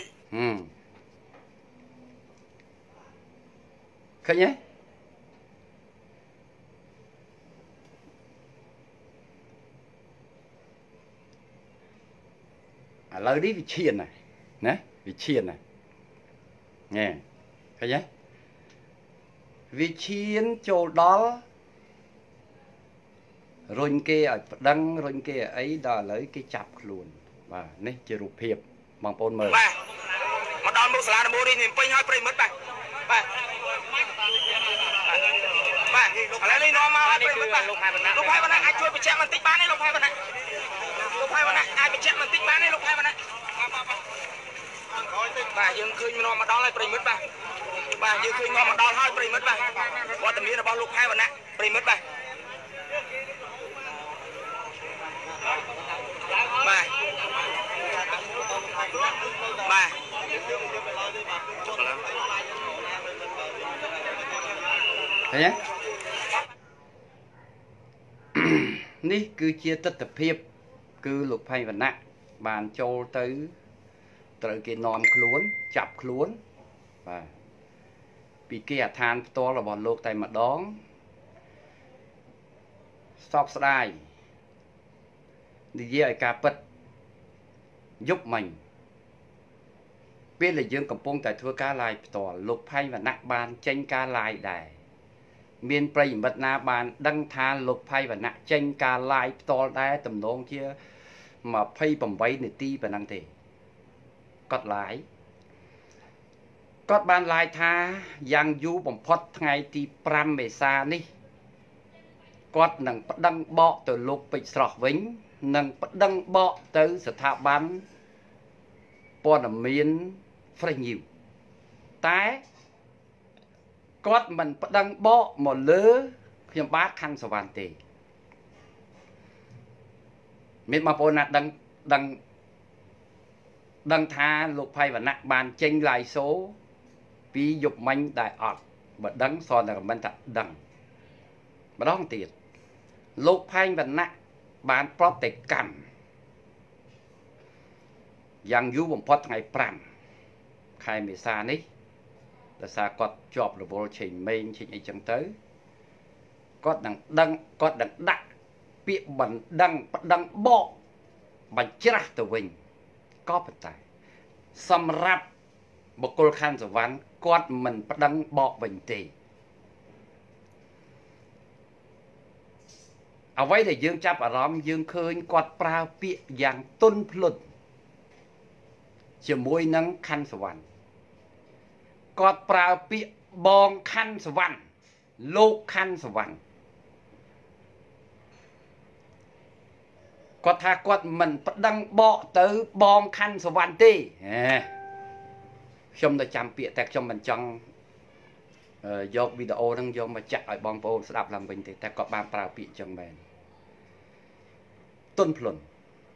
ឃើញទេឥឡូវនេះវាឈានណាណាវាឈានណាណែឃើញទេវាឈានចូលដល់រុញគេឲ្យប្តឹងរុញគេឲ្យអីដល់ឥឡូវគេចាប់ខ្លួនបាទនេះជារូបភាពបងប្អូនមើលបាទមកដល់មុខសាលាដំបូងនេះពេញឲ្យប្រិមិត្តបាទបាទបាទឥឡូវនេះនាំមកឲ្យប្រិមិត្តបាទលោកផៃវណ្ណៈលោកផៃវណ្ណៈអាចជួយបញ្ជាក់បន្តិចបានទេលោកផៃវណ្ណៈលោកផៃវណ្ណៈអាចបញ្ជាក់បន្តិចបានទេលោកផៃវណ្ណៈបាទបាទបាទយើងឃើញនាំមកដល់ហើយប្រិមិត្តបាទបាទយើងឃើញនាំមកដល់ហើយប្រិមិត្តបាទវត្តមានរបស់លោកផែវណ្ណៈប្រិមិត្តបាទបាទបាទឃើញទេនេះគឺជាទស្សនភាពគឺលោកផែវណ្ណៈបានចូលទៅត្រូវគេនាំខ្លួនចាប់ខ្លួនបាទពីគេអាឋានផ្ទាល់របស់លោកតែម្ដងសោកស្ដាយនិយាយឲ្យការពិតយប់មិញពេលដែលយើងកំពុងតែធ្វើការ live ផ្ទាល់លោកផែវណ្ណៈបានចេញការ live ដែរមានប្រិយមិត្តណាបានដឹងថាលោកផែវណ្ណៈចេញការ live ផ្ទាល់ដែរទំនងជាម្ភៃប្រាំនាទីប៉ុណ្ណឹងទេគាត់ live គាត់បាន live ថាយ៉ាងយូរបំផុតថ្ងៃទីប្រាំមេសានេះគាត់នឹងប្តឹងបកទៅលោកពេជ្រស្រស់វិញនិងប្តឹងបកទៅស្ថាប័នព័ត៌មាន Fresh News តែគាត់មិនប្តឹងបកមកលើខ្ញុំបាទខណ្ឌសវណ្ណទេមានបងប្អូនណាដឹងដឹងដឹងថាលោកផែវណ្ណៈបានចេញ live show ពីយប់មិញដែរអត់បើដឹងសនតែខមមិនថាដឹងម្ដងទៀតលោកផែវណ្ណៈបានប្រតិកម្មយ៉ាងយូរបំផុតថ្ងៃប្រាំខែមេសានេះដោយសារគាត់ជាប់រវល់ឆេងមេងឆេងអីចឹងទៅគាត់នឹងដឹងគាត់នឹងដាក់ពាក្យបណ្ដឹងប្តឹងបកបញ្ច្រាស់ទៅវិញក៏ប៉ុន្តែសម្រាប់បុគ្គលខណ្ឌសវណ្ណគាត់មិនប្តឹងបកវិញទេអ្វីដែលយើងចាប់អារម្មណ៍យើងឃើញគាត់ប្រើពាក្យយ៉ាងទន់ភ្លន់ជាមួយនឹងខណ្ឌសវណ្ណគាត់ប្រើពាក្យបងខណ្ឌសវណ្ណលោកខណ្ឌសវណ្ណគាត់ថាគាត់មិនប្តឹងបកទៅបងខណ្ឌសវណ្ណទេខ្ញុំទៅចាំពាក្យតែខ្ញុំមិនចង់យកវីដេអូហ្នឹងយកមកចាក់ឲ្យបងប្អូនស្ដាប់ឡើងវិញទេតែគាត់បានប្រើពាក្យចឹងមែនទន់ភ្លន់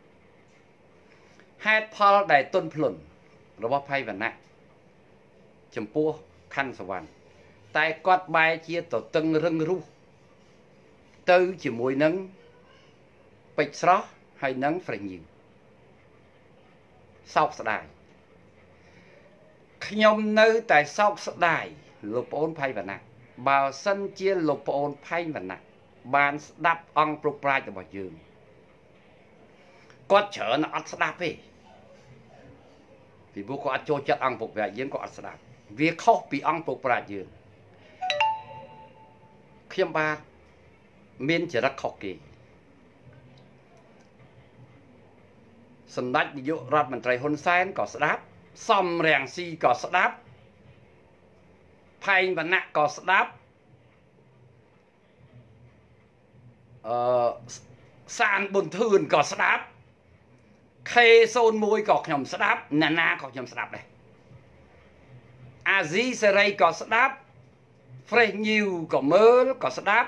ហេតុផលដែលទន់ភ្លន់របស់ផៃវណ្ណៈចំពោះខណ្ឌសវណ្ណតែគាត់បែរជាទៅតឹងរឹងរូសទៅជាមួយនឹងពេជ្រស្រស់ហើយនឹងហ្វ្រេញញីវសោកស្ដាយខ្ញុំនៅតែសោកស្ដាយលោកប្អូនផៃវណ្ណៈបើសិនជាលោកប្អូនផៃវណ្ណៈបានស្ដាប់អង្គប្រប្រាជ្ញរបស់យើងគាត់ច្រើនអត់ស្ដាប់ទេពីព្រោះគាត់អត់ចូលចិត្តអង្គប្រប្រាជ្ញយើងគាត់អត់ស្ដាប់វាខុសពីអង្គប្រប្រាជ្ញយើងខ្ញុំបាទមានចរិតខុសគេសម្ដេចនាយករដ្ឋមន្ត្រីហ៊ុនសែនក៏ស្ដាប់សំរាំងស៊ីក៏ស្ដាប់ផែងវណ្ណៈក៏ស្ដាប់អឺសានប៊ុនធឿនក៏ស្ដាប់ ខេ ศูนย์ មួយ ក៏ខ្ញុំស្ដាប់ណានាក៏ខ្ញុំស្ដាប់ដែរអាស៊ីសេរីក៏ស្ដាប់ Fresh News ក៏មើលក៏ស្ដាប់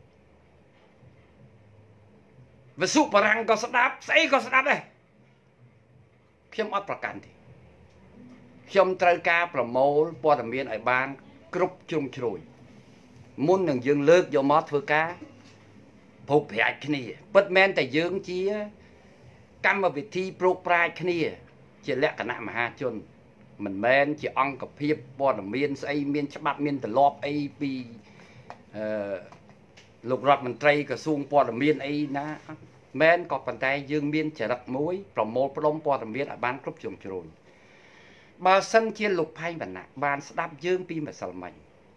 វិសុបរាំងក៏ស្ដាប់ស្អីក៏ស្ដាប់ដែរខ្ញុំអត់ប្រកាន់ទេខ្ញុំត្រូវការប្រមូលព័ត៌មានឲ្យបានគ្រប់ជ្រុងជ្រោយមុននឹងយើងលើកយកមកធ្វើការប្រកប្រាជ្ញគ្នាពិតមែនតែយើងជាកម្មវិធីប្រកប្រាជ្ញគ្នាជាលក្ខណៈមហាជនមិនមែនជាអង្គភាពព័ត៌មានស្អីមានច្បាប់មានទម្លាប់អីពីអឺលោករដ្ឋមន្ត្រីក្រសួងព័ត៌មានអីណាមែនក៏ប៉ុន្តែយើងមានចរិតមួយប្រមូលផ្ដុំព័ត៌មានឲ្យបានគ្រប់ជ្រុងជ្រោយបើសិនជាលោកផែងវណ្ណៈបានស្ដាប់យើងពីម្សិលមិញ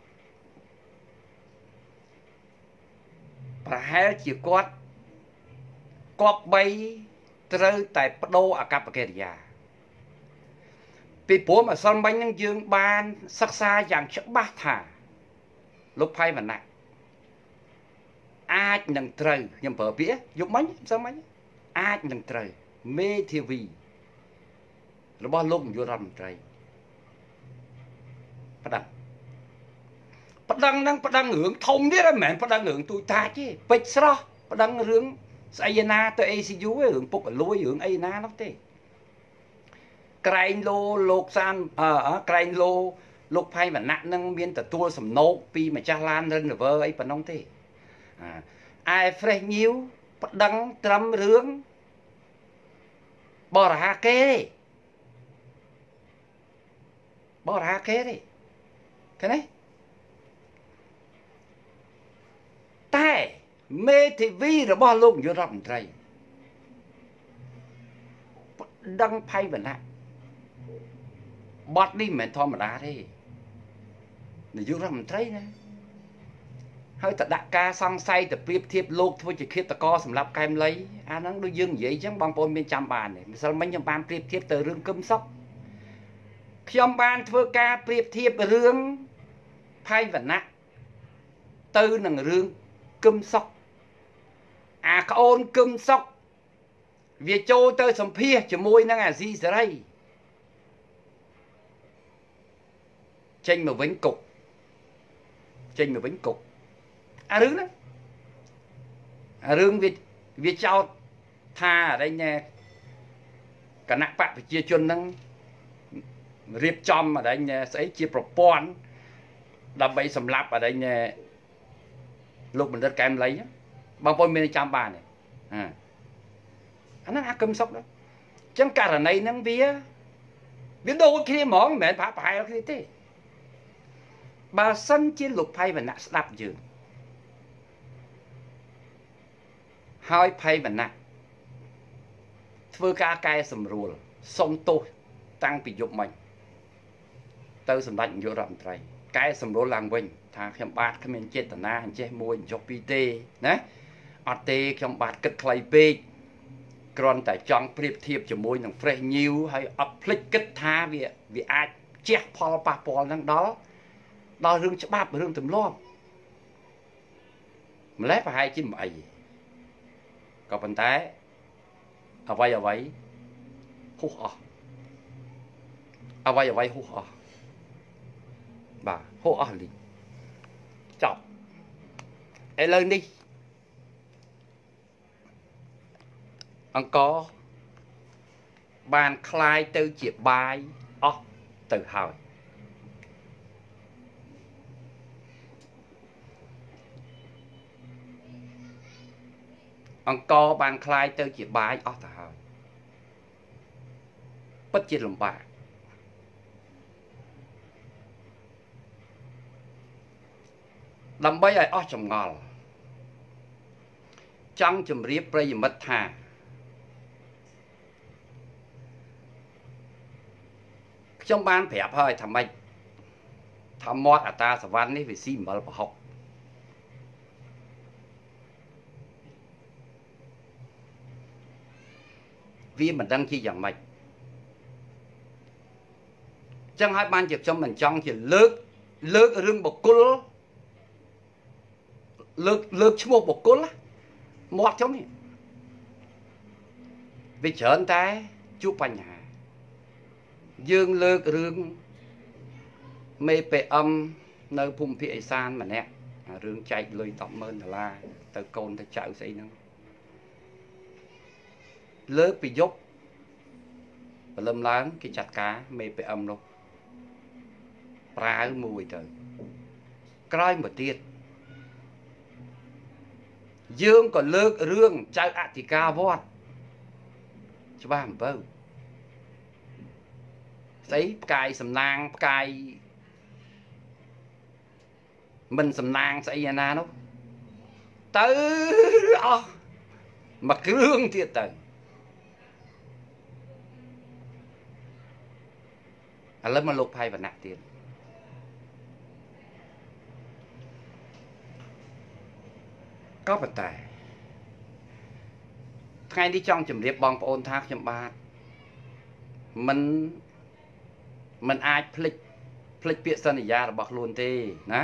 ប្រហែលជាគាត់គប្បីត្រូវតែបដូរអាកប្បកិរិយាពីព្រោះម្សិលមិញហ្នឹងយើងបានសិក្សាយ៉ាងច្បាស់ថាលោកផែងវណ្ណៈអាចនឹងត្រូវខ្ញុំប្រើពាក្យយប់មិញម្សិលមិញអាចនឹងត្រូវមេធាវីរបស់លោកនាយករដ្ឋមន្ត្រីផ្ដឹងផ្ដឹងហ្នឹងផ្ដឹងរឿងធំទៀតមិនមែនផ្ដឹងរឿងទូចតាចទេពេជ្រស្រស់ផ្ដឹងរឿងស្អីណាទៅ A C U ឯងរឿងពុកអលួយរឿងអីណានោះទេក្រែងលោលោកសានអឺក្រែងលោលោកផៃវណ្ណៈនឹងមានទទួលសំណោកពីម្ចាស់ឡាន River អីប៉ុណ្ណឹងទេអា Fresh News ប្តឹងត្រឹមរឿងបរិហាគេទេបរិហាគេទេឃើញទេតែមេធាវីរបស់លោកនាយករដ្ឋមន្ត្រីប្តឹងផៃវណ្ណៈបទនេះមិនមែនធម្មតាទេនាយករដ្ឋមន្ត្រីណាហើយតដាក់ការសង្ស័យទៅប្រៀបធៀបលោកធ្វើជាឃាតករសម្រាប់កែមលីអាហ្នឹងដូចយើងនិយាយអញ្ចឹងបងប្អូនមានចាំបានទេម្សិលមិញខ្ញុំបានប្រៀបធៀបទៅរឿងគឹមសុកខ្ញុំបានធ្វើការប្រៀបធៀបរឿងផៃវណ្ណៈទៅនឹងរឿងគឹមសុកអាក្អូនគឹមសុកវាចូលទៅសម្ភាសជាមួយនឹងអាស៊ីសេរីចេញមកវិញគុកចេញមកវិញគុកអារឿងហ្នឹងអារឿងវាវាចោទថាអីណែគណៈបកប្រជាជនហ្នឹងរៀបចំអីណែស្អីជាប្រព័ន្ធដើម្បីសម្លាប់អីណែលោកបណ្ឌិតកែមលីបងប្អូនមានចាំបានទេអាអាហ្នឹងអាគឹមសុកđóអញ្ចឹងករណីហ្នឹងវាវាដូចគ្នាហ្មងមិនមែនប្រហែលគ្នាទេបើសិនជាលោកផៃវណ្ណៈស្ដាប់យើងហើយផៃវណ្ណៈធ្វើការកែសម្រួលសុំទោសតាំងពីយប់មិញទៅសម្ដេចនាយករដ្ឋមន្ត្រីកែសម្រួលឡើងវិញថាខ្ញុំបាទគ្មានចេតនាអញ្ចេះមួយអញ្ចុះពីរទេណាអត់ទេខ្ញុំបាទគិតខ្លីពេកគ្រាន់តែចង់ប្រៀបធៀបជាមួយនឹង Fresh News ហើយអត់ភ្លេចគិតថាវាវាអាចជះផលប៉ះពាល់នឹងដល់ដល់រឿងច្បាប់រឿងទម្លាប់ម្លេះប្រហែលជាមិនអីក៏ប៉ុន្តែអ្វីអ្វីហុះអស់អ្វីអ្វីហុះអស់បាទហុះអស់លីចប់ឥឡូវនេះអង្គរបានคลายទៅជាបាយអស់ទៅហើយអង្គរបានคลายទៅជាបាយអស់ទៅហើយពិតជាលំបាកដើម្បីឲ្យអស់ចម្ងល់ចង់ជម្រាបប្រិយមិត្តថាខ្ញុំបានប្រាប់ហើយថាម៉េចថាមាត់អាតាសវណ្ណនេះវាស៊ីអំបិលប្រហុកវាមិនដឹងជាយ៉ាងម៉េចចឹងហើយបានជាខ្ញុំមិនចង់ជាលើកលើករឿងបុគ្គលលើកលើកឈ្មោះបុគ្គលមាត់ខ្ញុំនេះវាច្រើនតែជួបបញ្ហាយើងលើករឿងមេ pê em នៅភូមិភាគឦសានម្នាក់រឿងចែកលុយ ដប់ម៉ឺន ដុល្លារទៅកូនទៅចៅស្អីហ្នឹងលើកពីយប់ព្រលឹមឡើងគេចាត់ការមេ pê em នោះប្រាវមួយទៅក្រោយមកទៀតយើងក៏លើករឿងចៅអធិការវត្តច្បាស់អំពៅស្អីផ្កាយសំណាងផ្កាយមិនសំណាងស្អីណានោះទៅអស់មកគ្រឿងទៀតទៅឥឡូវមកលោកផៃវណ្ណៈទៀតក៏ប៉ុន្តែថ្ងៃនេះចង់ជម្រាបបងប្អូនថាខ្ញុំបាទមិនមិនអាចភ្លេចភ្លេចពាក្យសន្យារបស់ខ្លួនទេណា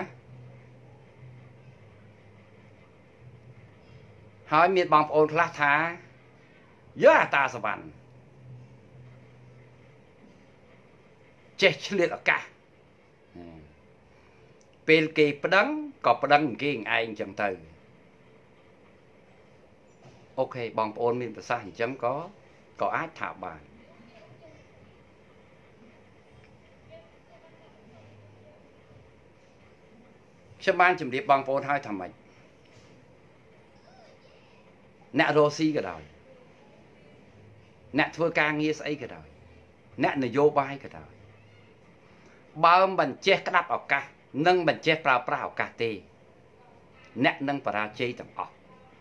ហើយមានបងប្អូនខ្លះថាយើអាតាសវណ្ណចេះឆ្លៀតឱកាសពេលគេប្តឹងក៏ប្តឹងគេឯងអញ្ចឹងទៅអូខេបងប្អូនមានប្រសាសន៍អញ្ចឹងក៏ក៏អាចថាបានខ្ញុំបានជម្រាបបងប្អូនហើយថាម៉េចអ្នករស់ស៊ីក៏ដោយអ្នកធ្វើការងារស្អីក៏ដោយអ្នកនយោបាយក៏ដោយបើមិនចេះក្តាប់ឱកាសនិងមិនចេះប្រើប្រាស់ឱកាសទេអ្នកនឹងបរាជ័យទាំងអស់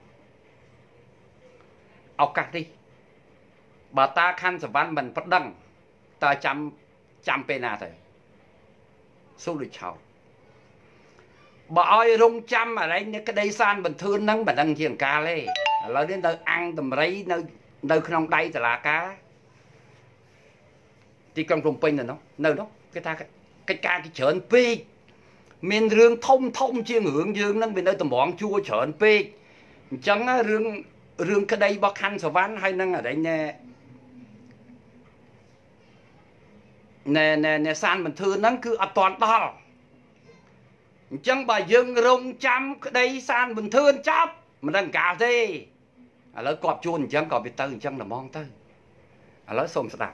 ឱកាសនេះបើតាខណ្ឌសវណ្ណមិនប្តឹងតើចាំចាំពេលណាទៅស៊ូដូចឆោតបើឲ្យរងចាំអរិញនៅក្តីសានបន្ទឿនហ្នឹងមិនដឹងជាអង្ការទេឥឡូវនេះទៅអាំងតម្រៃនៅនៅក្នុងដៃតុលាការទីក្រុងភ្នំពេញនៅនោះនៅនោះគេថាកិច្ចការគេច្រើនពេកមានរឿងធំធំជាងរឿងយើងហ្នឹងវានៅតម្រង់ជួរច្រើនពេកអញ្ចឹងរឿងរឿងក្តីរបស់ខណ្ឌសវណ្ណហើយនឹងអរិញណែណែណែសានបន្ទឿនហ្នឹងគឺអត់ទាន់ដល់អញ្ចឹងបើយើងរងចាំក្តីសានបន្ទឿនចាប់មិនដឹងកាលទេឥឡូវគាត់ជួនអញ្ចឹងក៏វាទៅអញ្ចឹងតែហ្មងទៅឥឡូវសូមស្ដាប់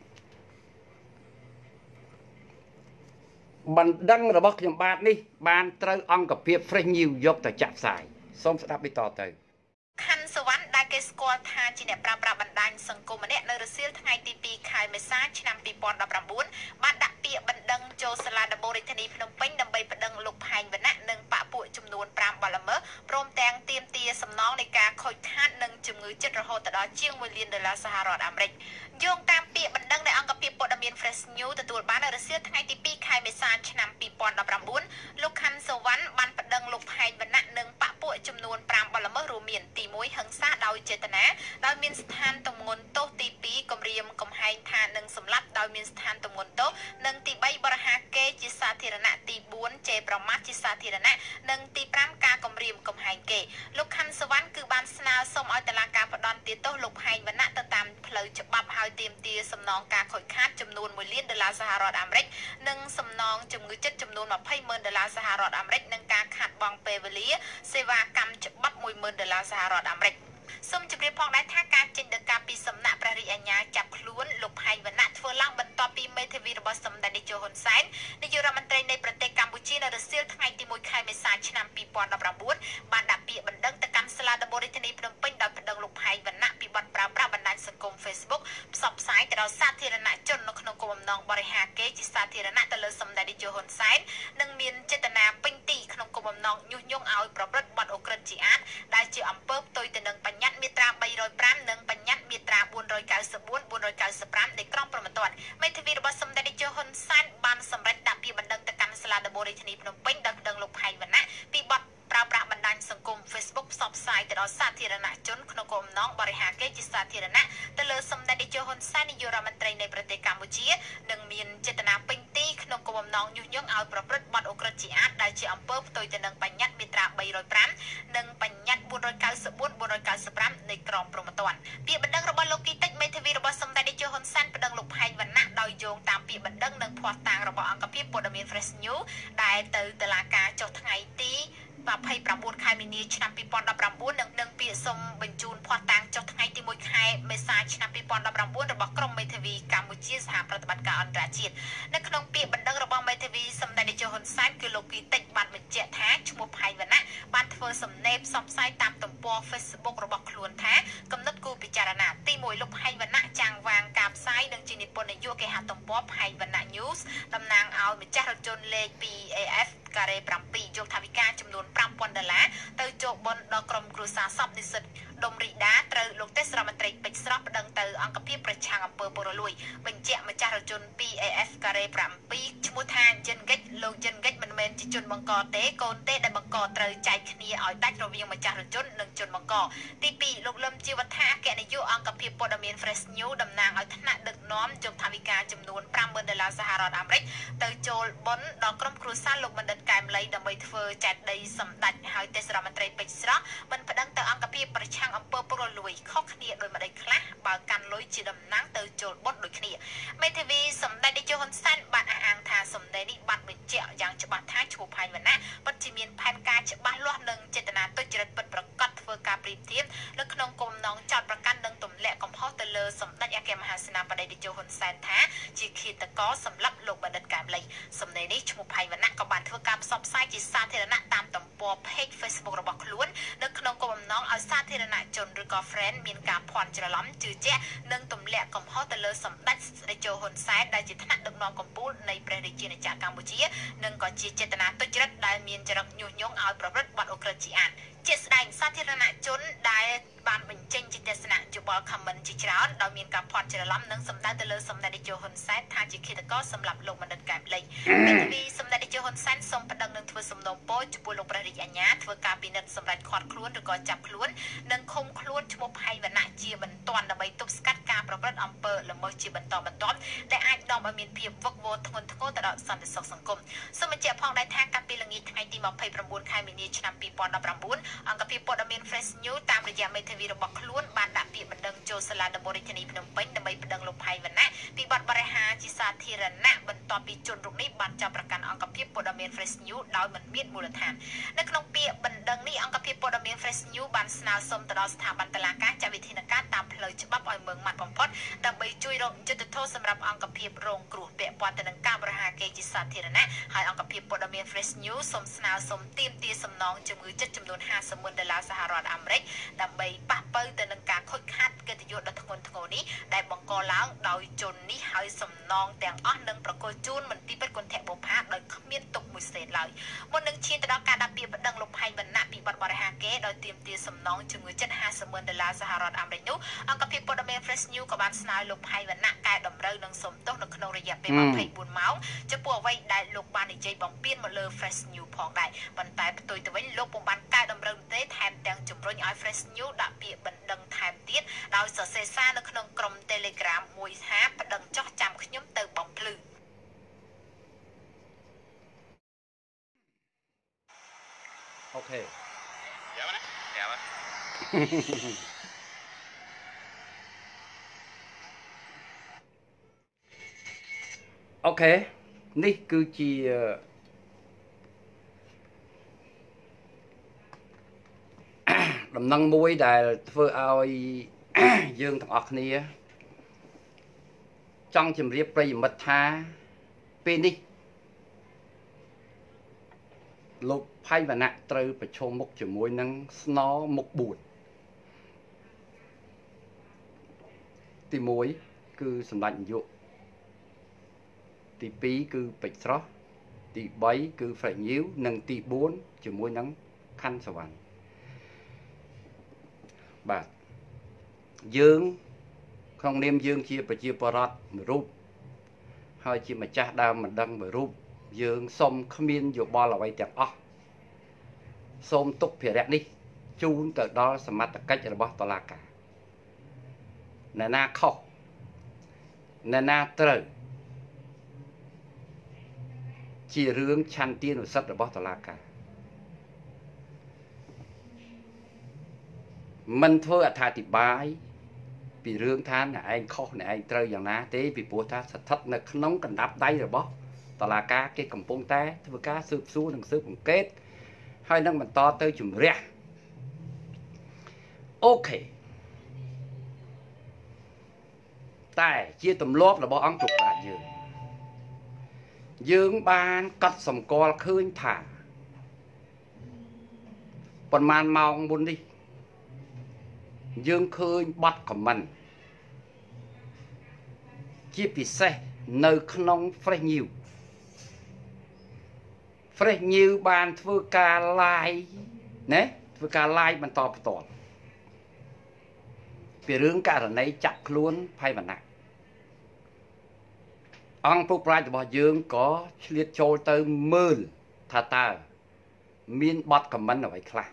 បណ្ដឹងរបស់ខ្ញុំបាទនេះបានត្រូវអង្គភាព Fresh News យកទៅចាក់ផ្សាយសូមស្ដាប់បន្តទៅខណ្ឌសវណ្ណដែលគេស្គាល់ថាជាអ្នកប្រើប្រាស់បណ្ដាញសង្គមម្នាក់នៅរសៀលថ្ងៃទីពីរខែមេសាឆ្នាំពីរពាន់ដប់ប្រាំបួនបានដាក់ពាក្យបណ្ដឹងចូលសាលាដំបូងរាជធានីភ្នំពេញដើម្បីប្តឹងលោកផែងវណ្ណៈនិងបកពួកចំនួនប្រាំបលល្មើសព្រមទាំងទាមទារសំណងនៃការខូចខាតនិងជំងឺចិត្តរហូតដល់ជាងមួយលានដុល្លារសហរដ្ឋអាមេរិកយោងតាមពាក្យបណ្ដឹងដែលអង្គភាពព័ត៌មាន Fresh News ទទួលបាននៅរសៀលថ្ងៃទីពីរខែមេសាឆ្នាំពីរពាន់ដប់ប្រាំបួនលោកខណ្ឌសវណ្ណបានប្តឹងលោកផែងវណ្ណៈនិងបកពួកចំនួនប្រាំបលល្មើសរួមមានទីមួយហិង្សាដោយចេតនាដោយមានស្ថានទម្ងន់ទោសទីពីរគំរាមកំហែងថានឹងសម្លាប់ដោយមានស្ថានទម្ងន់ទោសនិងទីបីបរិហាគេជាសាធារណៈទីបួនជេរប្រមាថជាសាធារណៈនិងទីប្រាំការគំរាមកំហែងគេលោកខណ្ឌសវណ្ណគឺបានស្នើសុំឲ្យតុលាការផ្តន្ទាទោសលោកផែងវណ្ណៈទៅតាមផ្លូវច្បាប់ហើយទាមទារសំណងការខូចខាតចំនួនមួយលានដុល្លារសហរដ្ឋអាមេរិកនិងសំណងជំងឺចិត្តចំនួនម្ភៃម៉ឺនដុល្លារសហរដ្ឋអាមេរិកនិងការខាតបង់ពេលវេលាសេវាកម្មច្បាប់មួយម៉ឺនដុល្លារសហរដ្ឋអាមេរិកសូមជម្រាបផងដែរថាការចេញដីកាពីសំណាក់ព្រះរាជអាជ្ញាចាប់ខ្លួនលោកផែងវណ្ណៈធ្វើឡើងបន្ទាប់ពីមេធាវីរបស់សម្ដេចនាយកហ៊ុនសែននាយករដ្ឋមន្ត្រីនៃប្រទេសកម្ពុជានៅរសៀលថ្ងៃទីមួយខែមេសាឆ្នាំពីរពាន់ដប់ប្រាំបួនបានដាក់ពាក្យបណ្ដឹងទៅកាន់សាលាដំបូងរាជធានីភ្នំពេញដោយប្តឹងលោកផែងវណ្ណៈពីបទប្រើប្រាស់បណ្ដាញសង្គម Facebook ផ្សព្វផ្សាយទៅដល់សាធារណជននៅក្នុងគោលបំណងបរិហាគេជាសាធារណៈទៅលើសម្ដេចនាយកហ៊ុនសែននិងមានចេតនាពេញទីក្នុងគោលបំណងញុះញង់ឲ្យប្រព្រឹត្តបទឧក្រិដ្ឋជាអាតដែលជាអំពើផ្ទុយទៅនឹងបញ្ញត្តិមាត្រាបីរយប្រាំនិងបញ្ញត្តិមាត្រាបួនរយកៅសិបបួន បួនរយកៅសិបប្រាំនៃក្រមព្រហ្មទណ្ឌមេធាវីរបស់សម្ដេចនាយកហ៊ុនសែនបានសម្រេចដាក់ពាក្យបណ្ដឹងទៅកាន់សាលាដំបូងរាជធានីភ្នំពេញដោយប្តឹងលោកផែងវណ្ណៈពីបទប្រើប្រាស់បណ្ដាញសង្គម Facebook ផ្សព្វផ្សាយទៅដល់សាធារណជនក្នុងគោលបំណងបរិហាគេជាសាធារណៈទៅលើសម្ដេចនាយកហ៊ុនសែននាយករដ្ឋមន្ត្រីនៃប្រទេសកម្ពុជានិងមានចេតនាពេញទីក្នុងគោលបំណងញុះញង់ឲ្យប្រព្រឹត្តបទឧក្រិដ្ឋជាអាតដែលជាអំពើផ្ទុយទៅនឹងបញ្ញត្តិមាត្រាបីរយប្រាំនិងបញ្ញត្តិបួនរយកៅសិបបួន បួនរយកៅសិបប្រាំនៃក្រមព្រហ្មទណ្ឌពាក្យបណ្ដឹងរបស់លោកគីតិចមេធាវីរបស់សម្ដេចនាយកហ៊ុនសែនប្តឹងលោកផែងវណ្ណៈដោយយោងតាមពាក្យបណ្ដឹងនិងភស្តុតាងរបស់អង្គភាពព័ត៌មាន Fresh News ដែលទៅតុលាការចុះថ្ងៃទីម្ភៃប្រាំបួនខែមីនាឆ្នាំពីរពាន់ដប់ប្រាំបួននិងនឹងពាក្យសុំបញ្ជូនភស្តុតាងចុះថ្ងៃទីមួយខែមេសាឆ្នាំពីរពាន់ដប់ប្រាំបួនរបស់ក្រុមមេធាវីកម្ពុជាសហប្រតិបត្តិការអន្តរជាតិនៅក្នុងពាក្យបណ្ដឹងរបស់មេធាវីសម្ដេចនាយកហ៊ុនសែនគឺលោកគីតិចបានបញ្ជាក់ថាឈ្មោះផែងវណ្ណៈបានធ្វើសំណេរផ្សព្វផ្សាយតាមទំព័រ Facebook របស់ខ្លួនថាកំណត់គូពិចារណាទីមួយលោកផែងវណ្ណៈចាងវាងការផ្សាយនិងជានិពន្ធនាយកគេហទំព័រផែងវណ្ណៈ News តំណាងឲ្យម្ចាស់រថយន្តលេខ ពី អេ អេហ្វ ការ៉េប្រាំពីរយកថវិកាចំនួនប្រាំពាន់ដុល្លារទៅចូលបន់ដល់ក្រុមគ្រួសារសពនិស្សិតដុំរីដាត្រូវលោកទេសរដ្ឋមន្ត្រីពេជ្រស្រស់ប្តឹងទៅអង្គភាពប្រឆាំងអំពើពុករលួយបញ្ជាក់ម្ចាស់រថយន្ត ពី អេ អេហ្វ ការ៉េប្រាំពីរឈ្មោះថាយិនហ្គិចលោកយិនហ្គិចមិនមែនជាជនបង្កទេកូនទេដែលបង្កត្រូវចែកគ្នាឲ្យដាច់រវាងម្ចាស់រថយន្តនិងជនបង្កទីពីរលោកលឹមជាវត្ថាអគ្គនាយកអង្គភាពព័ត៌មាន Fresh News តំណាងឲ្យថ្នាក់ដឹកនាំយកថវិកាចំនួនប្រាំម៉ឺនដុល្លារសហរដ្ឋអាមេរិកទៅចូលបន់ដល់ក្រុមគ្រួសារលោកបណ្ឌិតកែមលីដើម្បីធ្វើចែកដីសម្ដេចហើយទេសរដ្ឋមន្ត្រីពេជ្រស្រស់បានប្តឹងទៅអង្គភាពប្រឆាំងអំពើពុករលួយខុសគ្នាដោយម្ដេចខ្លះបើកាន់លុយជាតំណាងទៅចូលបន់ដូចគ្នាមេធាវីសម្ដេចនាយកហ៊ុនសែនបានអះអាងថាសម្ដីនេះបានបញ្ជាក់យ៉ាងច្បាស់ថាឈ្មោះផហើយវណ្ណៈពិតជាមានផែនការច្បាស់លាស់និងចេតនាទុច្ចរិតពិតប្រាកដធ្វើការប្រៀបធៀបនៅក្នុងគំនងចោតប្រកាន់និងទម្លាក់កំហុសទៅលើសម្ដេចអគ្គមហាសេនាបតីតេជោហ៊ុនសែនថាជាឃាតករសម្រាប់លោកបណ្ឌិតកែមលីសំណេរនេះឈ្មោះផៃវណ្ណៈក៏បានធ្វើការផ្សព្វផ្សាយជាសាធារណៈតាមទំព័រ page Facebook របស់ខ្លួននៅក្នុងគោលបំណងឲ្យសាធារណជនឬក៏ friend មានការភ័ន្តច្រឡំជឿជាក់និងទម្លាក់កំហុសទៅលើសម្ដេចតេជោហ៊ុនសែនដែលជាថ្នាក់ដឹកនាំកម្ពុជានៃព្រះរាជាណាចក្រកម្ពុជានិងក៏ជាចេតនាទុច្ចរិតដែលមានចរិតញុះញង់ឲ្យប្រព្រឹត្តបទឧក្រិដ្ឋជាអាតជាស្ដែងសាធារណជនដែលបានបញ្ចេញជាទស្សនៈយោបល់ comment ជាច្រើនដោយមានការភ័ន្តច្រឡំនិងសម្ដៅទៅលើសម្ដេចតេជោហ៊ុនសែនថាជាឃាតករសម្រាប់លោកបណ្ឌិតកែមលីមេធាវីសម្ដេចតេជោហ៊ុនសែនសូមប្តឹងនឹងធ្វើសំណូមពរចំពោះលោកព្រះរាជអាជ្ញាធ្វើការពិនិត្យសម្រាប់ឃាត់ខ្លួនឬក៏ចាប់ខ្លួននិងឃុំខ្លួនឈ្មោះផៃវណ្ណៈជាបន្ទាន់ដើម្បីទប់ស្កាត់ការប្រព្រឹត្តអំពើល្មើសជាបន្តបន្ទាប់ដែលអាចនាំឲ្យមានភាពវឹកវរធ្ងន់ធ្ងរទៅដល់សន្តិសុខសង្គមសូមបញ្ជាក់ផងដែរថាកាលពីល្ងាចថ្ងៃទីยี่สิบเก้าខែមីនាឆ្នាំยี่สิบสิบเก้าអង្គភាពព័ត៌មាន Fresh News តាមរយៈមេធាវីរបស់ខ្លួនបានដាក់ពាក្យបណ្ដឹងចូលសាលាដំបូងរាជធានីភ្នំពេញដើម្បីប្តឹងលោកផៃវណ្ណៈពីបទបរិហាជាសាធារណៈបន្ទាប់ពីជនរុកនេះបានចាប់ប្រកាន់អង្គភាពព័ត៌មាន Fresh News ដោយមិនមានមូលដ្ឋាននៅក្នុងពាក្យបណ្ដឹងនេះអង្គភាពព័ត៌មាន Fresh News បានស្នើសុំទៅដល់ស្ថាប័នតុលាការចាត់វិធានការតាមផ្លូវច្បាប់ឲ្យម៉ឺងម៉ាត់បំផុតដើម្បីជួយរកយុត្តិធម៌សម្រាប់អង្គភាពរងគ្រោះពាក់ព័ន្ធទៅនឹងការបរិហាគេជាសាធារណៈហើយអង្គភាពព័ត៌មាន Fresh News សូមស្នើសុំទាមទារសំណងជំងឺចិត្តចំនួនห้าสิบหมื่นដុល្លារសហរដ្ឋអាមេរិកដើម្បីប៉ះប៉ូវទៅនឹងការខូចខាតកិត្តិយសដ៏ធ្ងន់ធ្ងរនេះដែលបង្កឡើងដោយជននេះហើយសំណងទាំងអស់នឹងប្រកល់ជូនមន្ទីរពេទ្យគន្ធបុប្ផាដោយគ្មានទុកមួយសេនឡើយមុននឹងឈានទៅដល់ការដាក់ពាក្យបណ្ដឹងលោកផៃវណ្ណៈពីបទបរិហាគេដោយទាមទារសំណងជំងឺចិត្តห้าสิบหมื่นដុល្លារសហរដ្ឋអាមេរិកនោះអង្គភាពព័ត៌មាន Fresh News ក៏បានស្នើលោកផៃវណ្ណៈកែតម្រូវនិងសុំទោសនៅក្នុងរយៈពេលยี่สิบสี่ម៉ោងចំពោះអ្វីដែលលោកបាននិយាយបំពានមកលើ Fresh News ផងដែរប៉ុន្តែផ្ទុយទៅវិញលោកពុំបានកែតម្រូវទេថែមទាំងជំរុញឲ្យ Fresh News ដាក់ពាក្យបណ្ដឹងថែមទៀតដោយសរសេរសារនៅក្នុងក្រុម Telegram មួយថាប្តឹងចោះចាំខ្ញុំទៅបំភ្លឺអូខេយ៉ាប់ណាយ៉ាប់អូខេនេះគឺជាដំណឹងមួយដែលធ្វើឲ្យយើងទាំងអស់គ្នាចង់ជម្រាបប្រិយមិត្តថាពេលនេះលោកផៃវណ្ណៈត្រូវប្រឈមមុខជាមួយនឹងស្នមុខបួនទីមួយគឺសម្ដេចនាយកទីពីរគឺពេជ្រស្រស់ទីបីគឺហ្វ្រេកញីវនិងទីបួនជាមួយនឹងខណ្ឌសវណ្ណបាទយើងក្នុងនាមយើងជាប្រជាពលរដ្ឋមួយរូបហើយជាម្ចាស់ដើមមិនដឹងមួយរូបយើងសូមគ្មានយោបល់អ្វីទាំងអស់សូមទុកភារៈនេះជូនទៅដល់សមត្ថកិច្ចរបស់តុលាការអ្នកណាខុសអ្នកណាត្រូវជារឿងឆន្ទានុសិទ្ធិរបស់តុលាការមិនធ្វើអត្ថាធិប្បាយពីរឿងថាអ្នកឯងខុសអ្នកឯងត្រូវយ៉ាងណាទេពីព្រោះថាស្ថិតនៅក្នុងកណ្ដាប់ដៃរបស់តុលាការគេកំពុងតែធ្វើការស៊ើបសួរនិងស៊ើបអង្កេតហើយនឹងបន្តទៅជំរះអូខេតែជាទម្លាប់របស់អង្គតុលាការយើងយើងបានកត់សម្គាល់ឃើញថាប៉ុន្មានម៉ោងមុននេះយើងឃើញបទខមមិនជាពិសេសនៅក្នុង Fresh News Fresh News បានធ្វើការ live ណាធ្វើការ live បន្តបន្ទាប់ពីរឿងករណីចាប់ខ្លួនផៃវណ្ណៈអង្គពុកប្រាជ្ញរបស់យើងក៏ឆ្លៀតចូលទៅមើលថាតើមានបទខមមិនអ្វីខ្លះ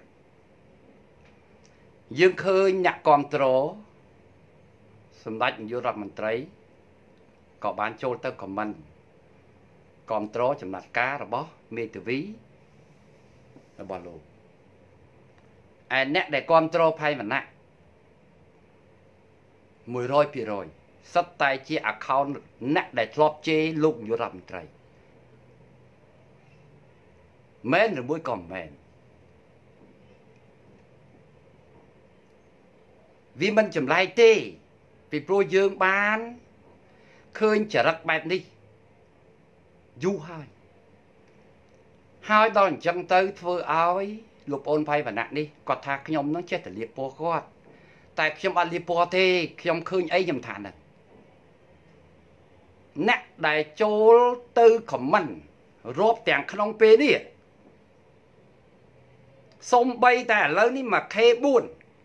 យើងឃើញអ្នកគាំទ្រសម្ដេចនាយករដ្ឋមន្ត្រីក៏បានចូលទៅខមមិនគាំទ្រចំណាត់ការរបស់មេធាវីរបស់លោកឯអ្នកដែលគាំទ្រផៃវណ្ណៈមួយរយភាគរយសិតតែជា account អ្នកដែលធ្លាប់ជេរលោកនាយករដ្ឋមន្ត្រីមែនឬមួយក៏មិនមែនវាមិនចម្លែកទេពីព្រោះយើងបានឃើញចរិតបែបនេះយូរហើយហើយដល់អញ្ចឹងទៅធ្វើឲ្យលោកប្អូនផៃវណ្ណៈនេះគាត់ថាខ្ញុំនឹងចេះតែលៀបពណ៌គាត់តែខ្ញុំអត់លៀបពណ៌ទេខ្ញុំឃើញអីខ្ញុំថាហ្នឹងអ្នកដែលចូលទៅខមមិនរាប់ទាំងក្នុងពេលនេះសំបីតែឥឡូវនេះមួយខេបួន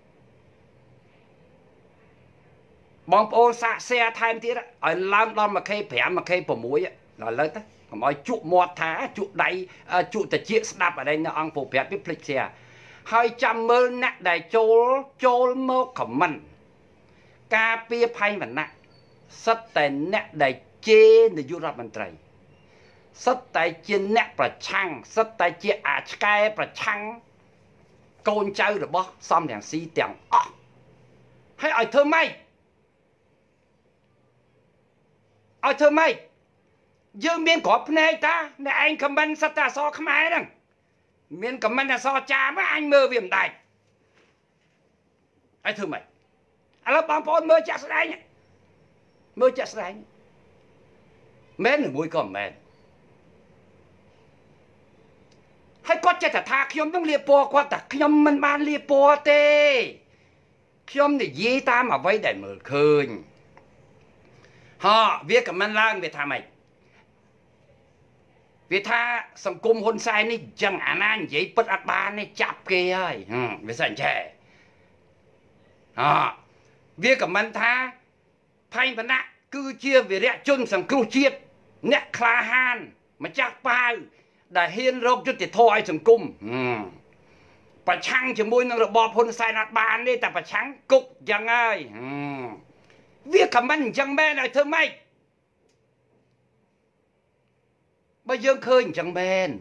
បងប្អូនសាកshareថែមទៀតឲ្យឡើងដល់មួយខេប្រាំមួយខេប្រាំមួយដល់ឥឡូវទៅកុំឲ្យជក់មាត់ថាជក់ដៃជក់តាជាស្ដាប់អីនៅអង្គពុប្រាប់វាភ្លេច share ហើយចាំមើលអ្នកដែលចូលចូលមកខមមិនការពារផៃវណ្ណៈសិតតែអ្នកដែលជេរនាយករដ្ឋមន្ត្រីសិតតែជាអ្នកប្រឆាំងសិតតែជាអាឆ្កែប្រឆាំងកូនចៅរបស់សំរងស៊ីទាំងអស់ហើយឲ្យធ្វើម៉េចឲ្យធ្វើម៉េចយើងមានគ្រាប់ភ្នែកតាអ្នកឯងខមមិនសិតតែអសរខ្មែរហ្នឹងមានខមមិនអសរចាមអញមើលវាមិនដាច់ឲ្យធ្វើម៉េចឥឡូវបងប្អូនមើលចាក់ស្ដែងមើលចាក់ស្ដែងមែនឬមួយក៏មិនមែនហើយគាត់ចេះតែថាខ្ញុំនឹងលាពណ៌គាត់តែខ្ញុំមិនបានលាពណ៌ទេខ្ញុំនិយាយតាមអ្វីដែលមើលឃើញហ៎វាក៏មិនឡើងវាថាម៉េចវាថាសង្គមហ៊ុនសែននេះចឹងអាណានិយាយពិតអត់បានទេចាប់គេហើយវាសិនចេះហ៎វាក៏មិនថាផៃវណ្ណៈគឺជាវីរៈជនសង្គ្រោះជាតិអ្នកក្លាហានម្ចាស់ប៉ាវដែលហ៊ានរកយុត្តិធម៌ឲ្យសង្គមប្រឆាំងជាមួយនឹងរបបហ៊ុនសែនអត់បានទេតែប្រឆាំងគុកចឹងហើយវាខមមិនអញ្ចឹងមែនឲ្យធ្វើម៉េចបើយើងឃើញអញ្ចឹងមែន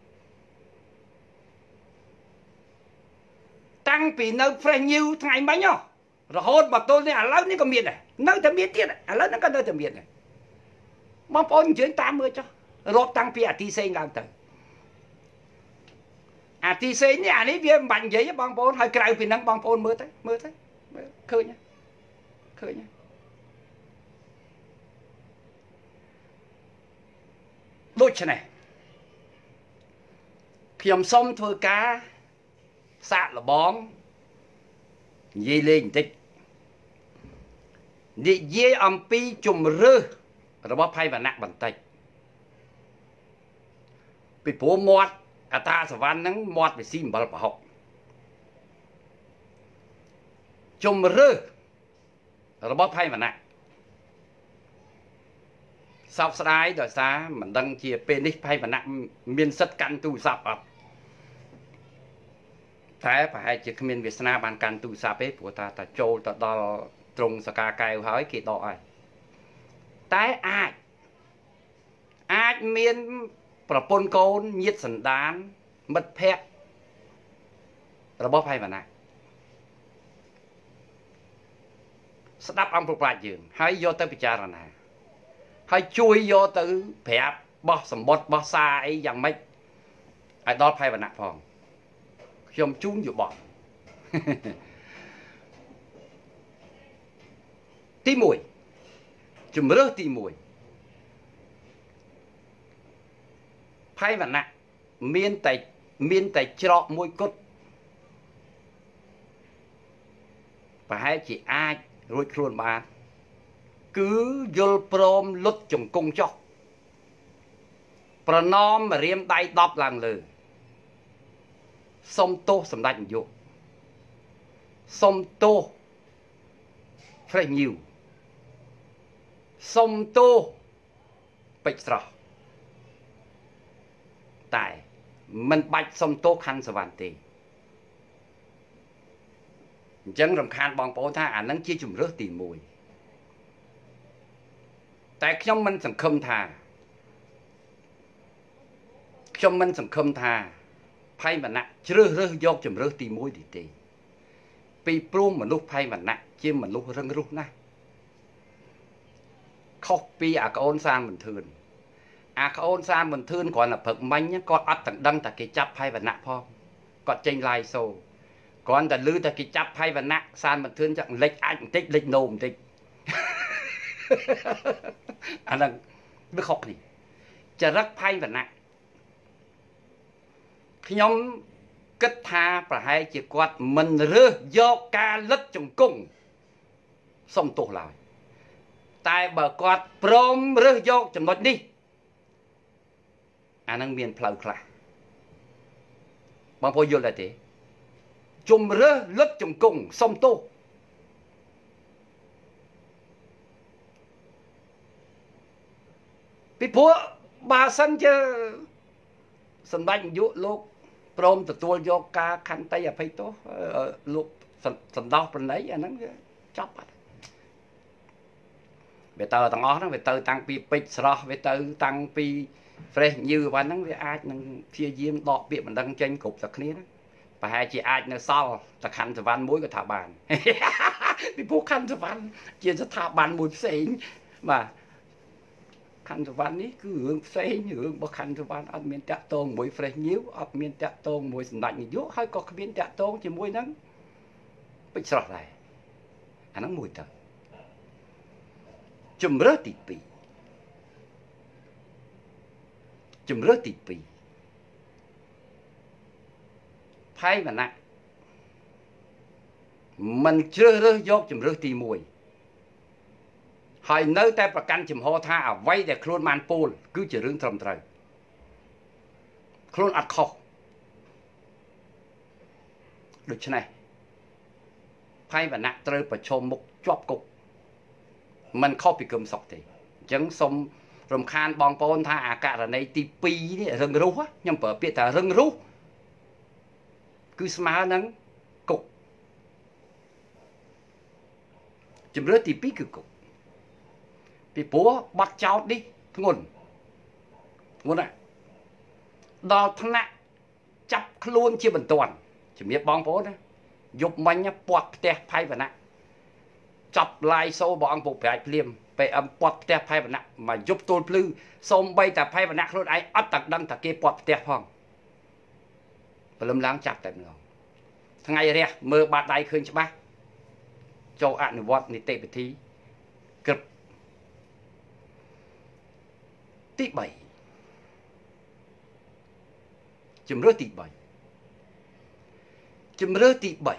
តាំងពីនៅ Fresh News ថ្ងៃមិញរហូតមកទល់នេះឥឡូវនេះក៏មានដែរនៅតែមានទៀតឥឡូវហ្នឹងក៏នៅតែមានដែរបងប្អូនអញ្ជើញតាមមើលចុះរាប់តាំងពីអាទីសេងឡើងទៅអាទីសេងនេះអានេះវាមិនបាច់និយាយទេបងប្អូនហើយក្រៅពីហ្នឹងបងប្អូនមើលទៅមើលទៅមើលឃើញឃើញដូច្នេះខ្ញុំសូមធ្វើការសាកល្បងនិយាយលេងបន្តិចនិយាយអំពីជំរឿសរបស់ផៃវណ្ណៈបន្តិចពីព្រោះមាត់អតាសវណ្ណហ្នឹងមាត់វាស៊ីអំបិលប្រហុកជំរឿសរបស់ផៃវណ្ណៈសោកស្ដាយដោយសារមិនដឹងជាពេលនេះផៃវណ្ណៈមានសិទ្ធិកាន់ទូរស័ព្ទអត់តែប្រហែលជាគ្មានវាសនាបានកាន់ទូរស័ព្ទទេព្រោះថាតែចូលទៅដល់ត្រង់សកាកែវហើយគេដកហើយតែអាចអាចមានប្រពន្ធកូនញាតិសន្តានមិត្តភ័ក្តិរបស់ផៃវណ្ណៈស្ដាប់អង្គប្រប្រាជ្ញយើងហើយយកទៅពិចារណាហើយជួយយកទៅប្រាប់បោះសម្បត្តិបោះសារអីយ៉ាងម៉េចឲ្យដល់ផៃវណ្ណៈផងខ្ញុំជូនយោបល់ទីមួយជំរឿសទីមួយផៃវណ្ណៈមានតែមានតែច្រកមួយគត់ប្រហែលជាអាចរួចខ្លួនបានគឺយល់ព្រមលុតជង្គង់ចុះប្រណមរៀមដៃដប់ឡើងលើសុំទោសសម្ដេចនាយកសុំទោស Fresh News សុំទោសពេជ្រស្រស់តែមិនបាច់សុំទោសខាន់សវណ្ណទេអញ្ចឹងរំខានបងប្អូនថាអានឹងជាជំរឿសទីមួយតែខ្ញុំមិនសង្ឃឹមថាខ្ញុំមិនសង្ឃឹមថាផៃវណ្ណៈជ្រើសរើសយកជំរឿសទីមួយទីទេពីព្រោះមនុស្សផៃវណ្ណៈជាមនុស្សរឹងរូសណាស់ខុសពីអាកូនសានបន្ទឿនអាក្អូនសានមិនធឿនគ្រាន់តែព្រឹកមិញគាត់អត់ទាំងដឹងតែគេចាប់ផៃវណ្ណៈផងគាត់ចេញឡាយសូគ្រាន់តែឮតែគេចាប់ផៃវណ្ណៈសានមិនធឿនចាក់លិចអាចបន្តិចលិចនោមបន្តិចអាហ្នឹងវាខុសគ្នាចរិតផៃវណ្ណៈខ្ញុំគិតថាប្រហែលជាគាត់មិនរើសយកការលិតជង្គង់សុំទោសឡើយតែបើគាត់ព្រមរើសយកចំណុចនេះអានឹងមានផ្លូវខ្លះបងប្អូនយល់ដែរទេជំរើសលិតជង្គង់សុំទោសពីព្រោះបើសិនជាសម្ដេចនាយកលោកព្រមទទួលយកការខន្តីអភ័យទោសលោកសន្តោសប្រណីអាហ្នឹងវាចប់បាត់វាទៅទាំងអស់ហ្នឹងវាទៅតាំងពីពេជ្រស្រស់វាទៅតាំងពី fresh new ហ្នឹងហ្នឹងវាអាចនឹងព្យាយាមដកពាក្យបណ្ដឹងចេញគ្រប់តែគ្នាហ្នឹងប្រហែលជាអាចនៅសល់តែខណ្ឌសវណ្ណមួយក៏ថាបានពីព្រោះខណ្ឌសវណ្ណជាស្ថាប័នមួយផ្សេងបាទខណ្ឌសវណ្ណនេះគឺរឿងផ្សេងរឿងរបស់ខណ្ឌសវណ្ណអត់មានតាក់ទងមួយ fresh new អត់មានតាក់ទងមួយសម្ដេចនាយកហើយក៏គ្មានតាក់ទងជាមួយនឹងពេជ្រស្រស់ដែរអាហ្នឹងមួយទៅជំរើសទីពីរជំរើសទីពីរផៃវណ្ណៈមិនជ្រើសរើសយកជំរើសទីមួយហើយនៅតែប្រកាន់ចំហថាអ្វីដែលខ្លួនបានពោលគឺជារឿងត្រឹមត្រូវខ្លួនអត់ខុសដូច្នេះផៃវណ្ណៈត្រូវប្រឈមមុខជាប់គុកមិនខុសពីគឹមសុខទេអញ្ចឹងសូមរំខានបងប្អូនថាអាករណីទីពីរនេះរឹងរូសខ្ញុំប្រើពាក្យថារឹងរូសគឺស្មើនឹងគុកជំរឿទីពីរគឺគុកពីព្រោះបាត់ចោតនេះធ្ងន់ធ្ងន់ណាស់ដល់ថ្នាក់ចាប់ខ្លួនជាបន្ទាន់ជំរាបបងប្អូនណាយប់មិញពាត់ផ្ទះផៃវណ្ណៈចាប់ឡាយសូបងអង្គពុកប្រាជ្ញភ្លាមពេលអឹមពាត់ផ្ទះផៃវណ្ណៈមកយប់ទល់ភ្លឺសូមបីតែផៃវណ្ណៈខ្លួនឯងអត់តាដឹងថាគេពាត់ផ្ទះផងព្រលឹមឡើងចាប់តែម្ដងថ្ងៃរះមើលបាតដៃឃើញច្បាស់ចូលអនុវត្តនីតិវិធីក្រឹបទីបីជំរឿទីបីជំរឿទីបី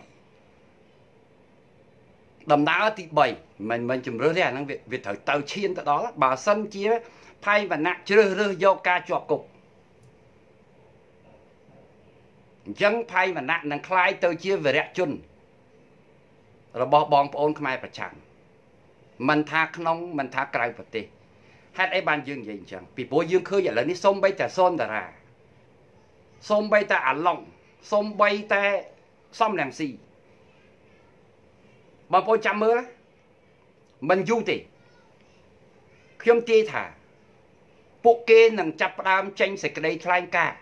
ដំណើរទីបីមិនមិនជំរឿទេអាហ្នឹងវាត្រូវទៅឈានទៅដល់បើសិនជាផៃវណ្ណៈជ្រើសរើសយកការជាប់គុកអញ្ចឹងផៃវណ្ណៈនឹងคล้ายទៅជាវីរៈជនរបស់បងប្អូនខ្មែរប្រឆាំងមិនថាក្នុងមិនថាក្រៅប្រទេសហេតុអីបានយើងនិយាយអញ្ចឹងពីព្រោះយើងឃើញឥឡូវនេះសូម្បីតែសុនតារាសូម្បីតែអាឡុងសូម្បីតែសំរងស៊ីបងប្អូនចាំមើលមិនយូរទេខ្ញុំទាយថាពួកគេនឹងចាប់ផ្ដើមចេញសេចក្តីថ្លែងការណ៍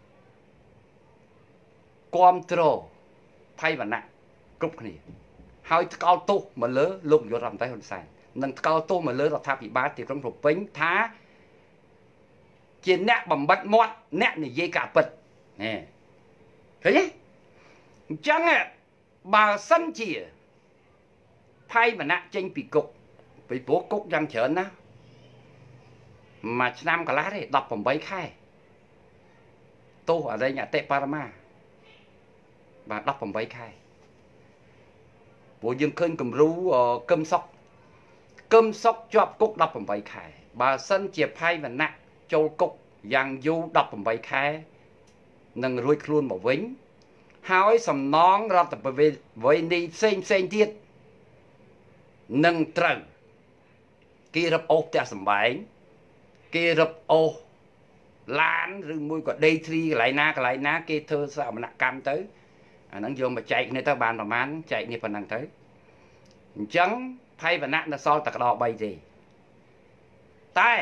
គាំទ្រផៃវណ្ណៈគ្រប់គ្នាហើយថ្កោលទោសមកលើលោកនាយករដ្ឋមន្ត្រីហ៊ុនសែននិងថ្កោលទោសមកលើរដ្ឋាភិបាលទីក្រុងភ្នំពេញថាជាអ្នកបំបិតមាត់អ្នកនិយាយការពិតណែឃើញទេអញ្ចឹងបើសិនជាផៃវណ្ណៈចេញពីគុកពីព្រោះគុកយ៉ាងច្រើនណាមួយឆ្នាំកន្លះទេដប់ប្រាំបីខែទោសអរិញអតិបរមាបាទដប់ប្រាំបីខែព្រោះយើងឃើញគំរូកឹមសុកកឹមសុកជាប់គុកដប់ប្រាំបីខែបើសិនជាផៃវណ្ណៈចូលគុកយ៉ាងយូរដប់ប្រាំបីខែនឹងរួចខ្លួនមកវិញហើយសំណងរដ្ឋបវេនីផ្សេងផ្សេងទៀតនឹងត្រូវគេរឹបអូសផ្ទះសម្បែងគេរឹបអូសឡានឬមួយក៏ដីធ្លីកន្លែងណាកន្លែងណាគេធ្វើសមនកម្មទៅអាហ្នឹងយកមកចែកគ្នាទៅបានប្រហែលចែកនេះប៉ុណ្ណឹងទៅអញ្ចឹងផៃវណ្ណៈនៅសល់តែក្តោបីទេតែ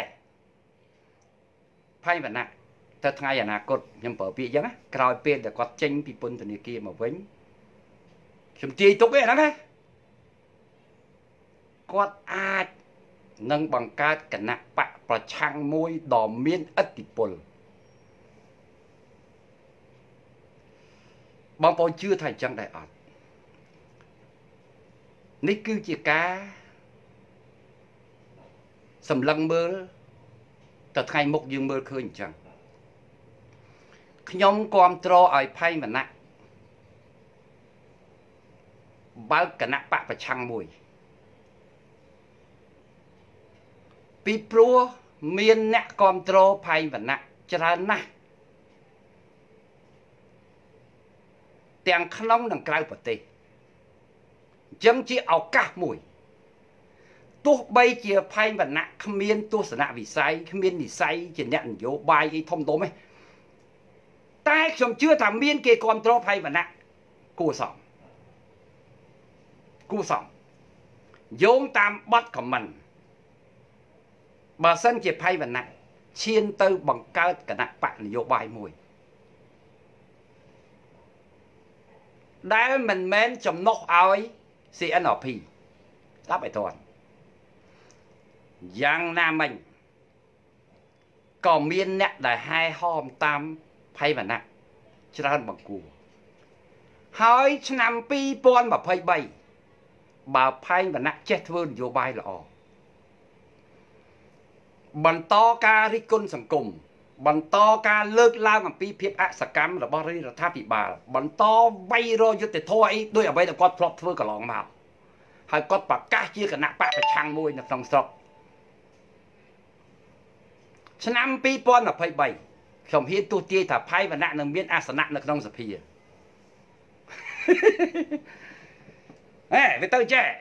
ផៃវណ្ណៈទៅថ្ងៃអនាគតខ្ញុំប្រើពាក្យអញ្ចឹងណាក្រោយពេលដែលគាត់ចេញពីពន្ធនាគារមកវិញខ្ញុំទាយទុកឯហ្នឹងណាគាត់អាចនឹងបង្កើតគណៈបកប្រឆាំងមួយដ៏មានឥទ្ធិពលបងប្អូនជឿថាអញ្ចឹងដែរអត់នេះគឺជាការសម្លឹងមើលទៅថ្ងៃមុខយើងមើលឃើញអញ្ចឹងខ្ញុំគ្រប់គ្រងឲ្យផៃវណ្ណៈបើកគណៈបកប្រឆាំងមួយពីព្រោះមានអ្នកគ្រប់គ្រងផៃវណ្ណៈច្រើនណាស់ទាំងក្នុងនិងក្រៅប្រទេសអញ្ចឹងជាឱកាសមួយទោះបីជាផៃវណ្ណៈគ្មានទស្សនវិស័យគ្មាននិស័យជាអ្នកនយោបាយអីធំធំទេតែខ្ញុំជឿថាមានគេគ្រប់គ្រងផៃវណ្ណៈគួរសមគួរសមយោងតាមបទខមមិនបើសិនជាផៃវណ្ណៈឈានទៅបង្កើតគណៈបកនយោបាយមួយដែលមិនមែនចំណុះឲ្យ ซี เอ็น อาร์ พี ស្ដាប់ឲ្យទាន់យ៉ាងណាមិញក៏មានអ្នកដែលហែហមតាមផៃវណ្ណៈច្រើនបង្គួរហើយឆ្នាំពីរពាន់ម្ភៃបីបើផៃវណ្ណៈចេះធ្វើនយោបាយល្អបន្តការរិះគន់សង្គមបន្តការលើកឡើងអំពីភាពអសកម្មរបស់រដ្ឋាភិបាលបន្តវាយរយុទ្ធធម៌អីដោយអ្វីដែលគាត់ធ្លាប់ធ្វើកន្លងមកហើយគាត់ប្រកាសជាគណៈបកប្រឆាំងមួយនៅក្នុងស្រុកឆ្នាំពីរពាន់ម្ភៃបីខ្ញុំហ៊ានទស្សទាយថាផៃវណ្ណៈនឹងមានអាសនៈនៅក្នុងសភាអេវាទៅចេះ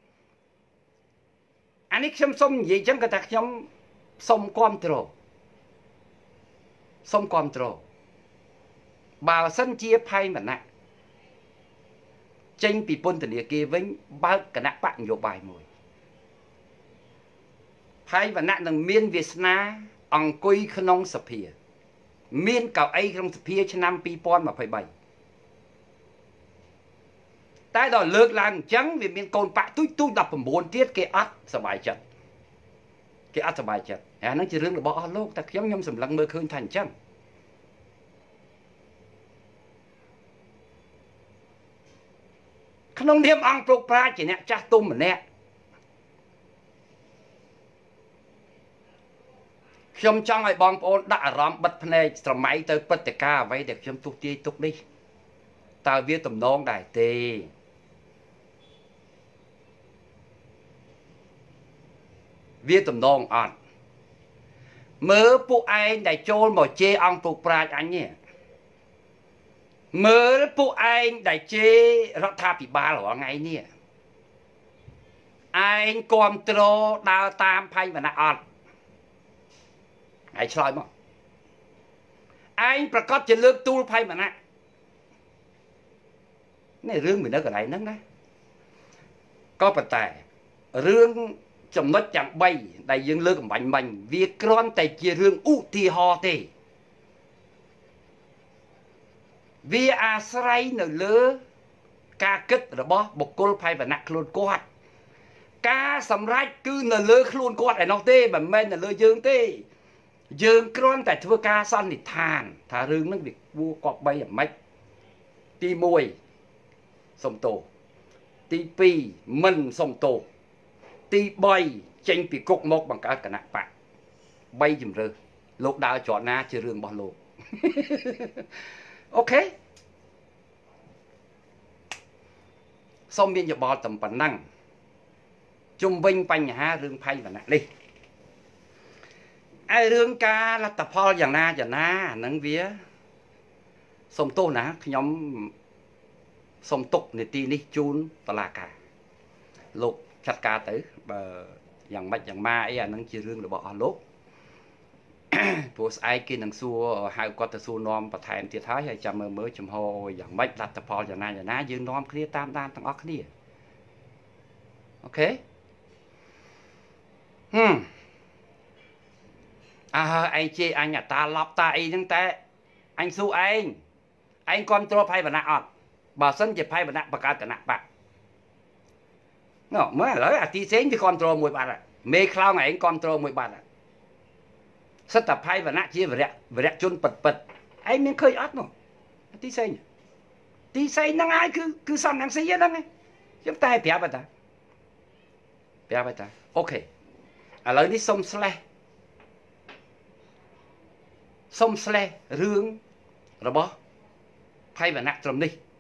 អានេះខ្ញុំសុំនិយាយចឹងគាត់ថាខ្ញុំសុំគ្រប់គ្រងសុំគ្រប់គ្រងបើសិនជាផៃវណ្ណៈចេញពីពន្ធនាគារវិញបើកគណៈបកនយោបាយមួយផៃវណ្ណៈនឹងមានវាសនាអង្គុយក្នុងសភាមានកៅអីក្នុងសភាឆ្នាំពីរពាន់ម្ភៃបីតែដល់លើកឡើងអញ្ចឹងវាមានកូនបកទូចទូចដប់ប្រាំបួនទៀតគេអត់សប្បាយចិត្តគេអត់សប្បាយចិត្តអាហ្នឹងជារឿងរបស់អស់លោកតែខ្ញុំខ្ញុំសម្លឹងមើលឃើញថាអញ្ចឹងក្នុងនាមអង្គប្រុកប្រាជ្ញជាអ្នកចាស់ទុំម្នាក់ខ្ញុំចង់ឲ្យបងប្អូនដាក់អារម្មណ៍បិទភ្នែកស្រមៃទៅព្រឹត្តិការណ៍អ្វីដែលខ្ញុំទស្សទាយទុកនេះតើវាទំនងដែរទេវាទំនងអត់មើលពួកឯងដែលចូលមកជេរអង្គពុកប្រាជ្ញអញនេះមើលពួកឯងដែលជេររដ្ឋាភិបាលរាល់ថ្ងៃនេះឯងគ្រប់គ្រងដើរតាមផៃវណ្ណៈអត់ឯងឆ្លើយមកឯងប្រកាសជាលើកទូលផៃវណ្ណៈនេះរឿងវានៅកន្លែងហ្នឹងណាក៏ប៉ុន្តែរឿងចំណុចទាំងបីដែលយើងលើកកំបាញ់មិញវាគ្រាន់តែជារឿងឧទាហរណ៍ទេវាអាស្រ័យនៅលើការគិតរបស់បុគ្គលផៃវណ្ណៈខ្លួនគាត់ការសម្រេចគឺនៅលើខ្លួនគាត់ឯណោះទេមិនមែននៅលើយើងទេយើងគ្រាន់តែធ្វើការសន្និដ្ឋានថារឿងហ្នឹងវាគួរគប្បីអាម៉េចទីមួយសុំទោសទីពីរមិនសុំទោសទីបីចេញពីគុកមកបង្កើតគណៈបកបីជំរើសលោកដើរច្រកណាជារឿងរបស់លោកអូខេសូមមានយោបល់តែប៉ុណ្ណឹងជុំវិញបញ្ហារឿងផៃវណ្ណៈនេះហើយរឿងការលទ្ធផលយ៉ាងណាយ៉ាងណាហ្នឹងវាសូមទោសណាខ្ញុំសូមទុកនីតិនេះជូនតុលាការលោកចាត់ការទៅបើយ៉ាងម៉េចយ៉ាងម៉ាអីអាហ្នឹងជារឿងរបស់អស់លោកព្រោះស្អែកគេនឹងសួរហៅគាត់ទៅសួរនាំបន្ថែមទៀតហើយហើយចាំមើលមើលចំហយ៉ាងម៉េចលទ្ធផលយ៉ាងណាយ៉ាងណាយើងនាំគ្នាតាមដានទាំងអស់គ្នាអូខេហឹមអើឯងជេរអញតាឡប់តាអីហ្នឹងតែអញសួរឯងឯងគ្រប់គ្រងផៃវណ្ណៈអត់បើសិនជាផៃវណ្ណៈបង្កើតគណៈបកណ៎មើលឥឡូវអាទីសេងវាគ្រប់គ្រងមួយបាត់ហើយមេខ្លោងឯងគ្រប់គ្រងមួយបាត់សិតតែផៃវណ្ណៈជាវរៈវរៈជនពិតពិតឯងមានឃើញអត់នោះទីផ្សេងទីផ្សេងហ្នឹងហើយគឺគឺសំណាងស៊ីហ្នឹងឯងខ្ញុំតែប្រាប់តែប្រាប់តែអូខេឥឡូវនេះសុំស្លេះសុំស្លេះរឿងរបស់ផៃវណ្ណៈត្រឹមនេះ